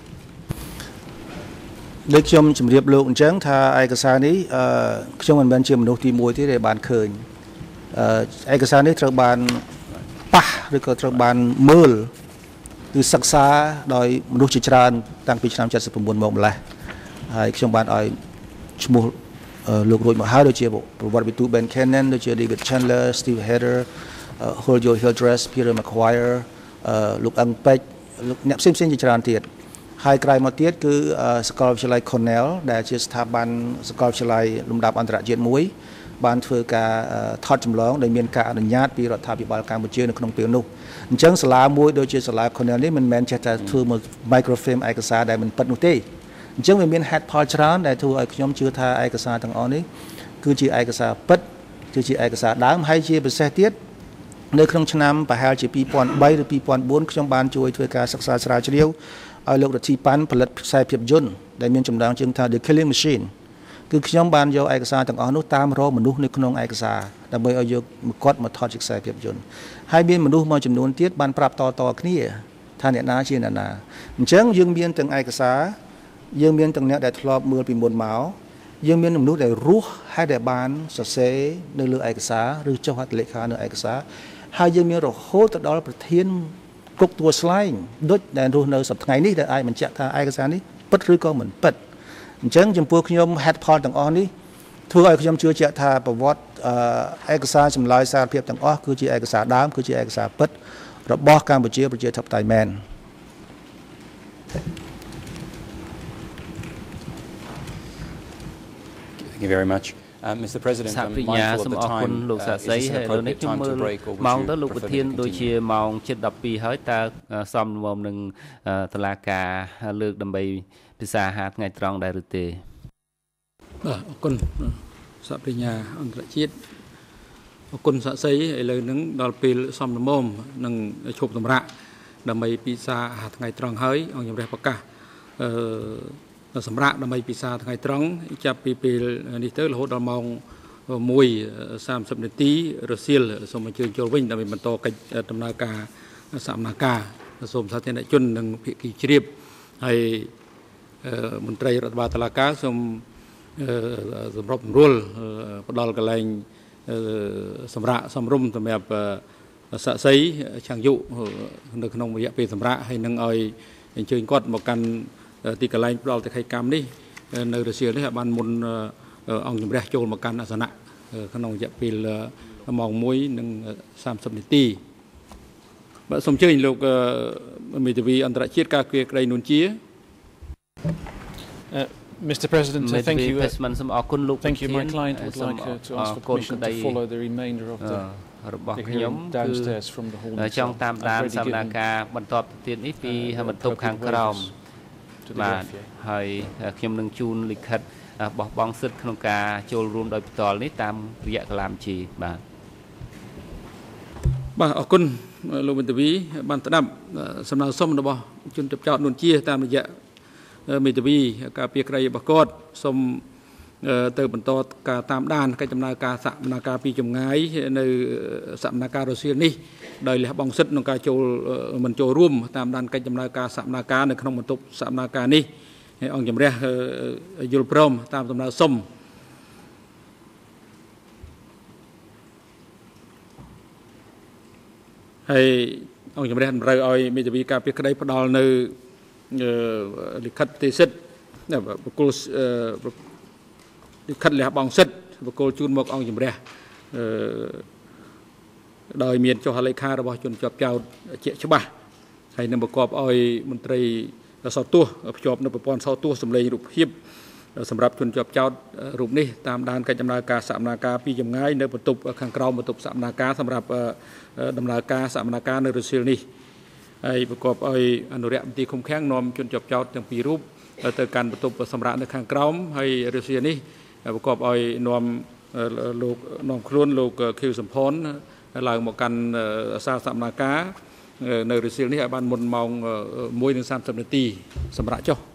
ដូចខ្ញុំជម្រាបលោកអញ្ចឹងថាឯកសារនេះអឺខ្ញុំមិនមែនជាមនុស្សទីមួយទេដែលបានឃើញអឺឯកសារនេះត្រូវបានប៉ះឬក៏ត្រូវបានមើលគឺសិក្សាដោយមនុស្សជាច្រើនតាំងពីឆ្នាំ칠십구មកម្លេះហើយខ្ញុំបានឲ្យឈ្មោះលោករួចមកហើយដូចជាប្រវត្តិវិទូ Ben Cannon ដូចជា David Chandler Steve Hedder Julio Hildreth Peter McGuire លោកអឹងពេជ្រលោកអ្នកផ្សេងផ្សេងជាច្រើនទៀតហើយក្រោយមកទៀតគឺសាកលវិទ្យាល័យ Cornell ដែលជាស្ថាប័នសាកលវិទ្យាល័យលំដាប់អន្តរជាតិមួយបានធ្វើការថតចម្លងដោយមានការអនុញ្ញាតពីរដ្ឋាភិបាលកម្ពុជានៅក្នុងពេលនោះអញ្ចឹងសាលាមួយដូចជាសាលា Cornell នេះមិនមែនចេះតែធ្វើមក microfilm ឯកសារដែលមិនពិតនោះទេអញ្ចឹងវាមានហេតុផលច្រើនដែលធ្វើឲ្យខ្ញុំជឿថាឯកសារទាំងអស់នេះគឺជាឯកសារពិតគឺជាឯកសារដើមហើយជាពិសេសទៀតនៅក្នុងឆ្នាំប្រហែលជាពីរពាន់បីឬពីរពាន់បួនខ្ញុំបានជួយធ្វើការសិក្សាស្រាវជ្រាវឲ្យលោករទ្ធីប៉ាន់ផលិតខ្សែភាពយន្តដែលមានចំណងជើងថា The Killing Machine គឺខ្ញុំបានយកឯកសារទាំងអស់នោះតាមរកមនុស្សនៅក្នុងឯកសារដើម្បីឲ្យយកមកគាត់មកថតជាខ្សែភាពយន្តហើយមានមនុស្សមួយចំនួនទៀតបានប្រាប់តតគ្នាថាអ្នកណាជាអ្នកណាអញ្ចឹងយើងមានទាំងឯកសារយើងមានទាំងអ្នកដែលធ្លាប់មើលពីមុនមកយើងមានមនុស្សដែលរស់ហើយដែលបានសរសេរនៅលើឯកសារឬចុះហត្ថលេខានៅឯកសារហើយយើងមានរហូតទៅដល់ប្រធានគុកទួលស្លែងដូចដែលរស់នៅសប្តាហ៍ថ្ងៃនេះដែលអាចបញ្ជាក់ថាឯកសារនេះពិតឬក៏មិនពិតអញ្ចឹងចំពោះខ្ញុំ head poll ទាំងអស់នេះធ្វើឲ្យខ្ញុំជឿជាក់ថាប្រវត្តិឯកសារចម្លើយសារភាពទាំងអស់គឺជាឯកសារដើមគឺជាឯកសារពិតរបស់កម្ពុជាប្រជាធិបតេយ្យមែន Thank you very much. Uh, Mister President, I'm mindful of the time. Uh, is this an appropriate time to break, or would you prefer to continue? ម៉ោងជិតដប់ពីរហើយតើសមរម្យនឹងតុលាការលើកដើម្បីពិសាហាថ្ងៃត្រង់ដែរឬទេបាទអរគុណសហប្រញ្ញាអន្តរជាតិអរគុណសាក់សីឥឡូវហ្នឹងដល់ពេលសមរម្យនឹងឈប់សម្រាកដើម្បីពិសាហាថ្ងៃត្រង់ហើយអង្គជំរះប្រកាសអឺសម្រាប់ដើម្បីពិសាថ្ងៃត្រង់ចាប់ពីពេលនេះទៅរហូតដល់ម៉ោងមួយសាមសិបនាទីរសៀលសូមអញ្ជើញចូលវិញដើម្បីបន្តកិច្ចដំណើរការសកម្មភាពសូមសាធារណជននិងភាគីជ្រាបហើយមន្ត្រីរដ្ឋបាលតុលាការសូមសម្របសម្រួលផ្ដល់កន្លែងសម្រាប់សំរុំសម្រាប់សាក់សីឆាំងយុនៅក្នុងរយៈពេលសម្រាប់ហើយនឹងឲ្យអញ្ជើញគាត់មកកាន់ទីកន្លែងផ្ដល់តិខិកម្មនេះនៅរសៀលនេះបានមុនអង្គជំរះចូលមកកាន់អាសនៈក្នុងរយៈពេលម៉ោងមួយនិងសាមសិបនាទីបាទសូមអញ្ជើញលោកមេធាវីអន្តរជាតិការពារក្តីនួនជា Mister President, I thank you. Thank you. My client would like uh, to ask for permission to follow the remainder of the, the hearing downstairs from the hall. ចង់តាមដានសកម្មភាពបន្តទៀតនេះពីបន្ទប់ខាងក្រោមបាទហើយខ្ញុំនឹងជូនលិខិតបោះបង់សិទ្ធិក្នុងការចូលរួមដោយផ្ទាល់នេះតាមរយៈកលាមជីបាទបាទអរគុណលោកវិទ្យាបានស្ដាប់សំណើសុំរបស់ជនចាប់ចោតនួនជាតាមរយៈមេធាវីការពារក្តីរបស់គាត់សូមទៅបន្តការតាមដានកិច្ចដំណើរការសកម្មភាពពីចម្ងាយនៅសកម្មភាពរសៀលនេះដោយលះបង់សិទ្ធិក្នុងការចូលមិនចូលរួមតាមដានកិច្ចដំណើរការសកម្មភាពនៅក្នុងបន្ទប់សកម្មភាពនេះអង្គជំរះយល់ព្រមតាមដំណើរសុំហើយអង្គជំរះតម្រូវឲ្យមេធាវីការពារក្តីផ្ដល់នៅលិខិតទេសិទ្ធបុគ្គលលិខិតលះបង់សិទ្ធិបុគ្គលជូនមកអង្គជំរះដោយមានចុះហត្ថលេខារបស់ជនជាប់ចោតជាក់ច្បាស់ហើយនឹងប្រកបឲ្យមន្ត្រីសោតទោសភ្ជាប់នៅប្រព័ន្ធសោតទោសសម្លេងរូបភាពសម្រាប់ជនជាប់ចោតរូបនេះតាមដានកិច្ចដំណើរការសកម្មភាពពីចម្ងាយនៅបន្ទប់ខាងក្រោមបន្ទប់សកម្មភាពសម្រាប់ដំណើរការសកម្មភាពនៅរសៀលនេះហើយប្រកបឲ្យអនុរិយមន្ត្រីឃុំឃាំងនាំជនជាប់ចោតទាំងពីររូបទៅកាន់បន្ទប់សម្រាប់នៅខាងក្រោមហើយរសៀលនេះប្រកបឲ្យនាំលោកនាំខ្លួនលោកខៀវសំផនឡើងមកកាន់សាលសកម្មភាពនៅរសៀលនេះឲ្យបានមុនម៉ោងមួយនិងសាមសិបនាទីសម្រាប់ចុះ